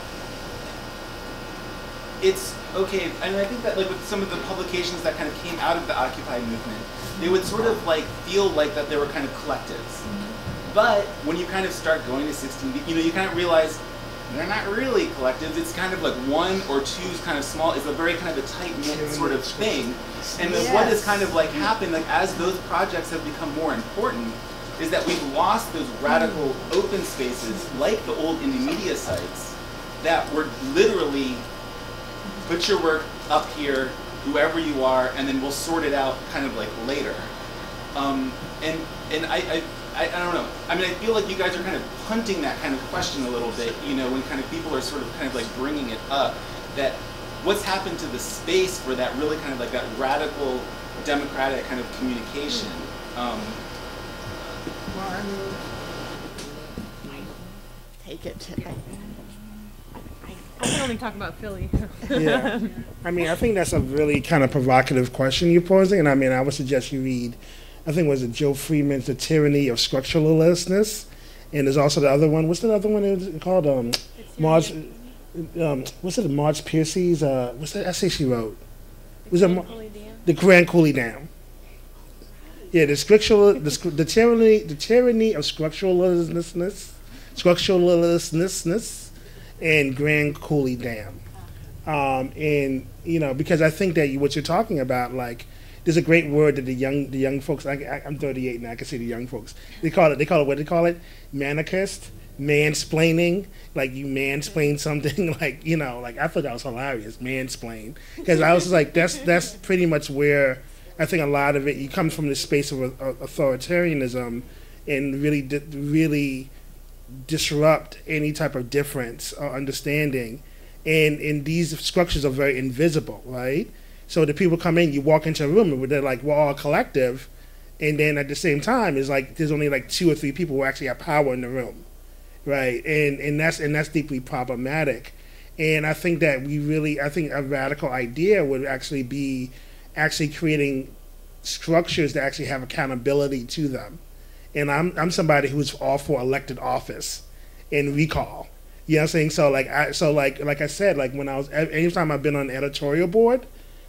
it's okay, and I think that like with some of the publications that kind of came out of the Occupy movement, they would sort of like feel like that they were kind of collectives. But when you kind of start going to 16, you know, you kind of realize they're not really collectives. It's kind of like one or two kind of small, it's a very kind of a tight-knit sort of thing. And then what has kind of like happened, like as those projects have become more important, is that we've lost those radical open spaces like the old indie media sites that were literally put your work up here, whoever you are, and then we'll sort it out kind of like later. And I don't know. I mean, I feel like you guys are kind of punting that kind of question a little bit, you know, when kind of people are sort of kind of like bringing it up, that what's happened to the space for that really kind of like that radical democratic kind of communication. Take it. I can only talk about Philly. Yeah. I mean, I think that's a really kind of provocative question you're posing, and I mean, I would suggest you read, I think was it Joe Freeman's The Tyranny of Structuralistness, and there's also the other one. What's the other one it was called? Marge. What's it? Marge Piercy's. What's that essay she wrote? Was it The Grand Coulee Dam? Yeah, the tyranny of structuralistness, and Grand Coulee Dam. And you know, because I think that what you're talking about, like, there's a great word that the young folks. I'm 38 now. I can see the young folks. They call it what they call it, manicist, mansplaining. Like you mansplain something. Like, you know, like I thought that was hilarious, mansplain. Because I was just like, that's pretty much where I think a lot of it. You come from the space of authoritarianism, and really disrupt any type of difference or understanding. And these structures are very invisible, right? So the people come in, you walk into a room, and they're like, we're all a collective, and then at the same time, it's like there's only like 2 or 3 people who actually have power in the room, right? And that's deeply problematic. And I think that I think a radical idea would actually be creating structures that actually have accountability to them. And I'm somebody who's all for elected office and recall. You know what I'm saying? So like I said, like when I was, anytime I've been on an editorial board,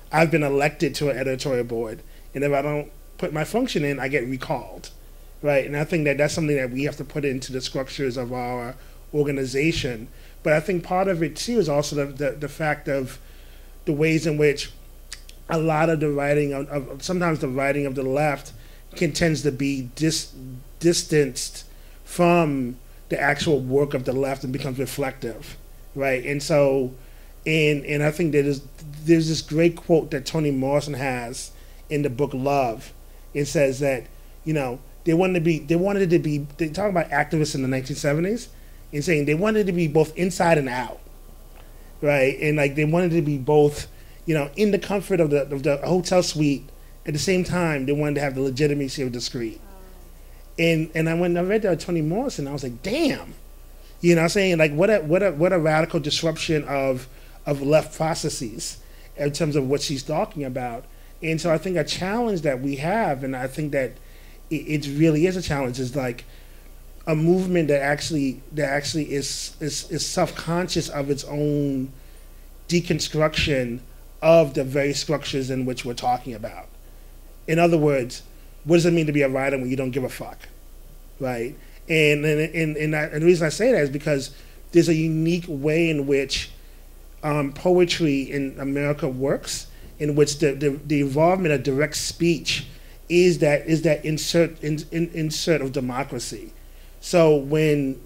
I've been elected to an editorial board, and if I don't put my function in, I get recalled, right? And I think that that's something that we have to put into the structures of our organization. But I think part of it too is also the fact of the ways in which a lot of the writing of sometimes the writing of the left tends to be distanced from the actual work of the left and becomes reflective, right? And so, and I think that there's this great quote that Toni Morrison has in the book Love. It says that, you know, they talk about activists in the 1970s and saying they wanted to be both inside and out, right? And like they wanted to be both, you know, in the comfort of the hotel suite. At the same time, they wanted to have the legitimacy of the street. And when I read that Toni Morrison, I was like, damn, you know what I'm saying? Like what a radical disruption of left processes in terms of what she's talking about. And so I think a challenge that we have, and I think that it really is a challenge, is like a movement that actually is self-conscious of its own deconstruction of the very structures in which we're talking about. In other words, what does it mean to be a writer when you don't give a fuck, right? And the reason I say that is because there's a unique way in which poetry in America works, in which the involvement of direct speech is that insert of democracy. So when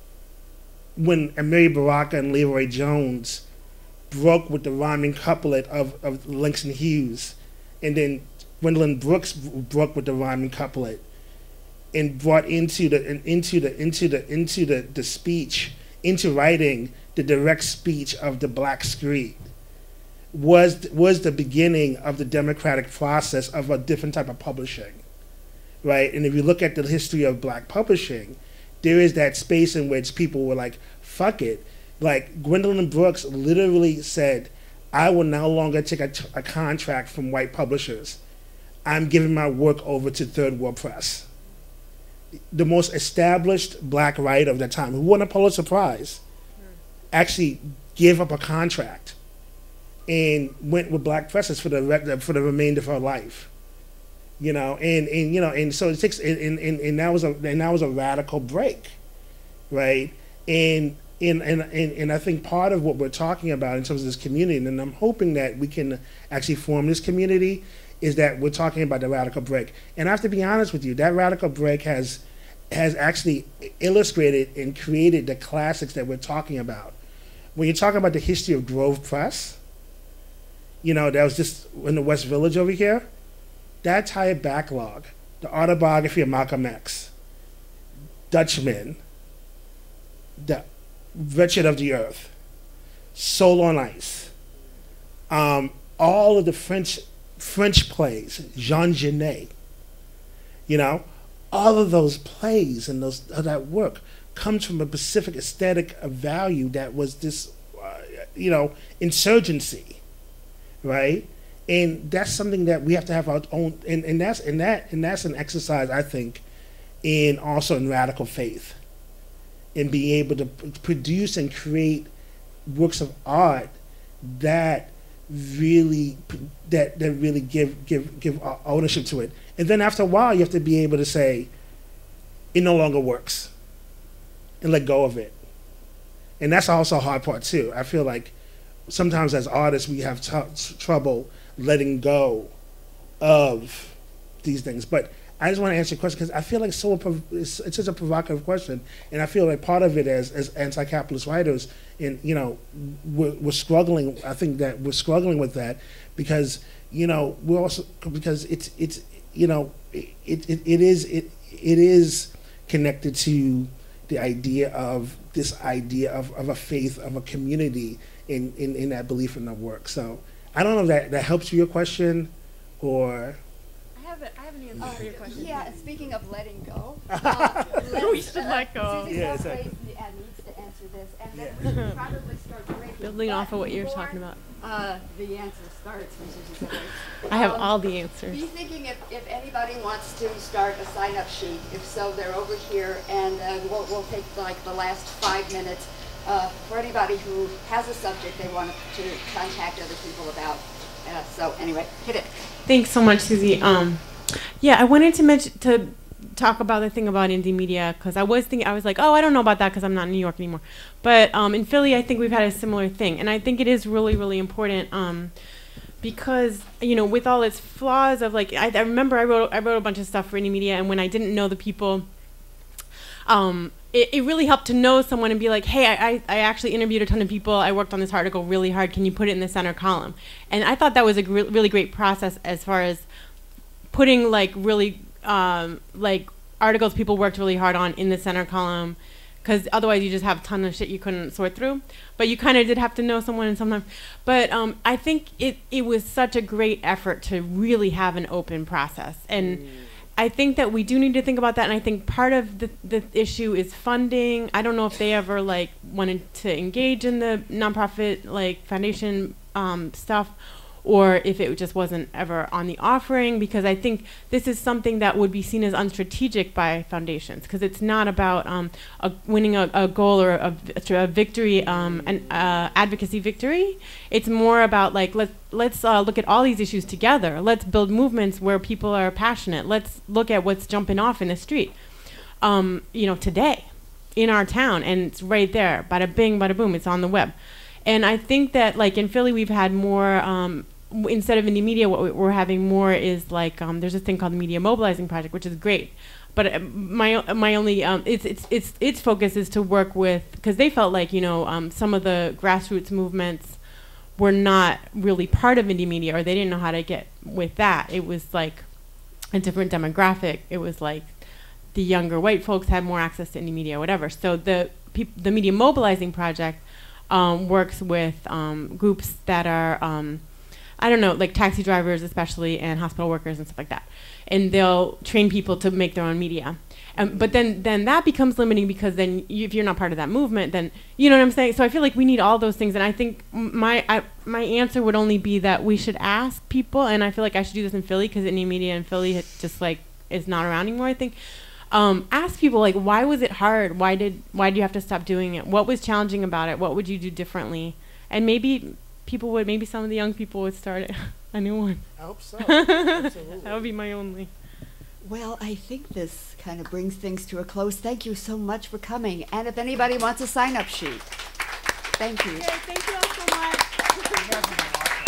Mary Baraka and Leroy Jones broke with the rhyming couplet of Langston Hughes, and then Gwendolyn Brooks broke with the rhyming couplet and brought into the speech, into writing, the direct speech of the black street, was the beginning of the democratic process of a different type of publishing, right? And if you look at the history of black publishing, there is that space in which people were like, fuck it. Like Gwendolyn Brooks literally said, I will no longer take a contract from white publishers. I'm giving my work over to Third World Press. The most established black writer of that time, who won a Pulitzer Prize, actually gave up a contract and went with black presses for the remainder of her life. You know, and so it takes and that was a radical break, right? And I think part of what we're talking about in terms of this community, and I'm hoping that we can actually form this community, is that we're talking about the radical break. And I have to be honest with you, that radical break has actually illustrated and created the classics that we're talking about. When you talk about the history of Grove Press, you know, that was just in the West Village over here, that entire backlog, the autobiography of Malcolm X, Dutchman, the Wretched of the Earth, Soul on Ice, all of the French plays, Jean Genet, you know, all of those plays and that work comes from a specific aesthetic of value that was this, insurgency, right? And that's something that we have to have our own, and that's an exercise, I think, in radical faith, in being able to produce and create works of art that really give ownership to it. And then after a while, you have to be able to say, it no longer works, and let go of it. And that's also a hard part too. I feel like sometimes as artists, we have trouble letting go of these things. But I just want to answer your question because I feel like it's such a provocative question, and I feel like part of it as anti-capitalist writers, and we're struggling. I think that we're struggling with that because we're also because it is connected to the idea of a faith, of a community in that belief in the work. So I don't know if that helps you your question or. I have an answer for your question. Yeah, speaking of letting go, we should let go. Suzy Subways needs to answer this, and then we should probably start breaking. Building off of what you're talking about. The answer starts from Suzy Subways. I have all the answers. Be thinking if anybody wants to start a sign-up sheet. If so, they're over here, and we'll take like the last 5 minutes for anybody who has a subject they want to contact other people about. So anyway, hit it. Thanks so much, Susie. Yeah, I wanted to talk about the thing about indie media, because I was like, oh, I don't know about that because I'm not in New York anymore. But in Philly, I think we've had a similar thing, and I think it is really, really important. Because, you know, with all its flaws of, like, I remember I wrote a bunch of stuff for indie media, and when I didn't know the people, it really helped to know someone and be like, hey, I actually interviewed a ton of people. I worked on this article really hard. Can you put it in the center column? And I thought that was a really great process as far as putting, like, really, like, articles people worked really hard on in the center column, because otherwise you just have a ton of shit you couldn't sort through. But you kind of did have to know someone and sometimes. But I think it was such a great effort to really have an open process. And I think that we do need to think about that. And I think part of the issue is funding. I don't know if they ever, like, wanted to engage in the nonprofit, like, foundation stuff, or if it just wasn't ever on the offering, because I think this is something that would be seen as unstrategic by foundations, because it's not about winning a goal or a victory, an advocacy victory. It's more about, like, let's look at all these issues together. Let's build movements where people are passionate. Let's look at what's jumping off in the street, you know, today in our town, and it's right there. Bada bing, bada boom, it's on the web. And I think that, like, in Philly, we've had more, instead of indie media, what we're having more is, like, there's this thing called the Media Mobilizing Project, which is great. But my only, its focus is to work with, because they felt like, you know, some of the grassroots movements were not really part of indie media, or they didn't know how to get with that. It was, like, a different demographic. It was, like, the younger white folks had more access to indie media or whatever. So the Media Mobilizing Project works with groups that are, I don't know, like taxi drivers especially, and hospital workers and stuff like that. And they'll train people to make their own media. But then that becomes limiting, because then if you're not part of that movement, then, you know what I'm saying? So I feel like we need all those things. And I think my answer would only be that we should ask people, and I feel like I should do this in Philly, because indie media in Philly just, like, is not around anymore, I think. Ask people, like, why was it hard? Why do you have to stop doing it? What was challenging about it? What would you do differently? And maybe some of the young people would start a new one. I hope so. Absolutely. That would be my only. Well, I think this kind of brings things to a close. Thank you so much for coming. And if anybody wants a sign-up sheet, thank you. Okay, thank you all so much.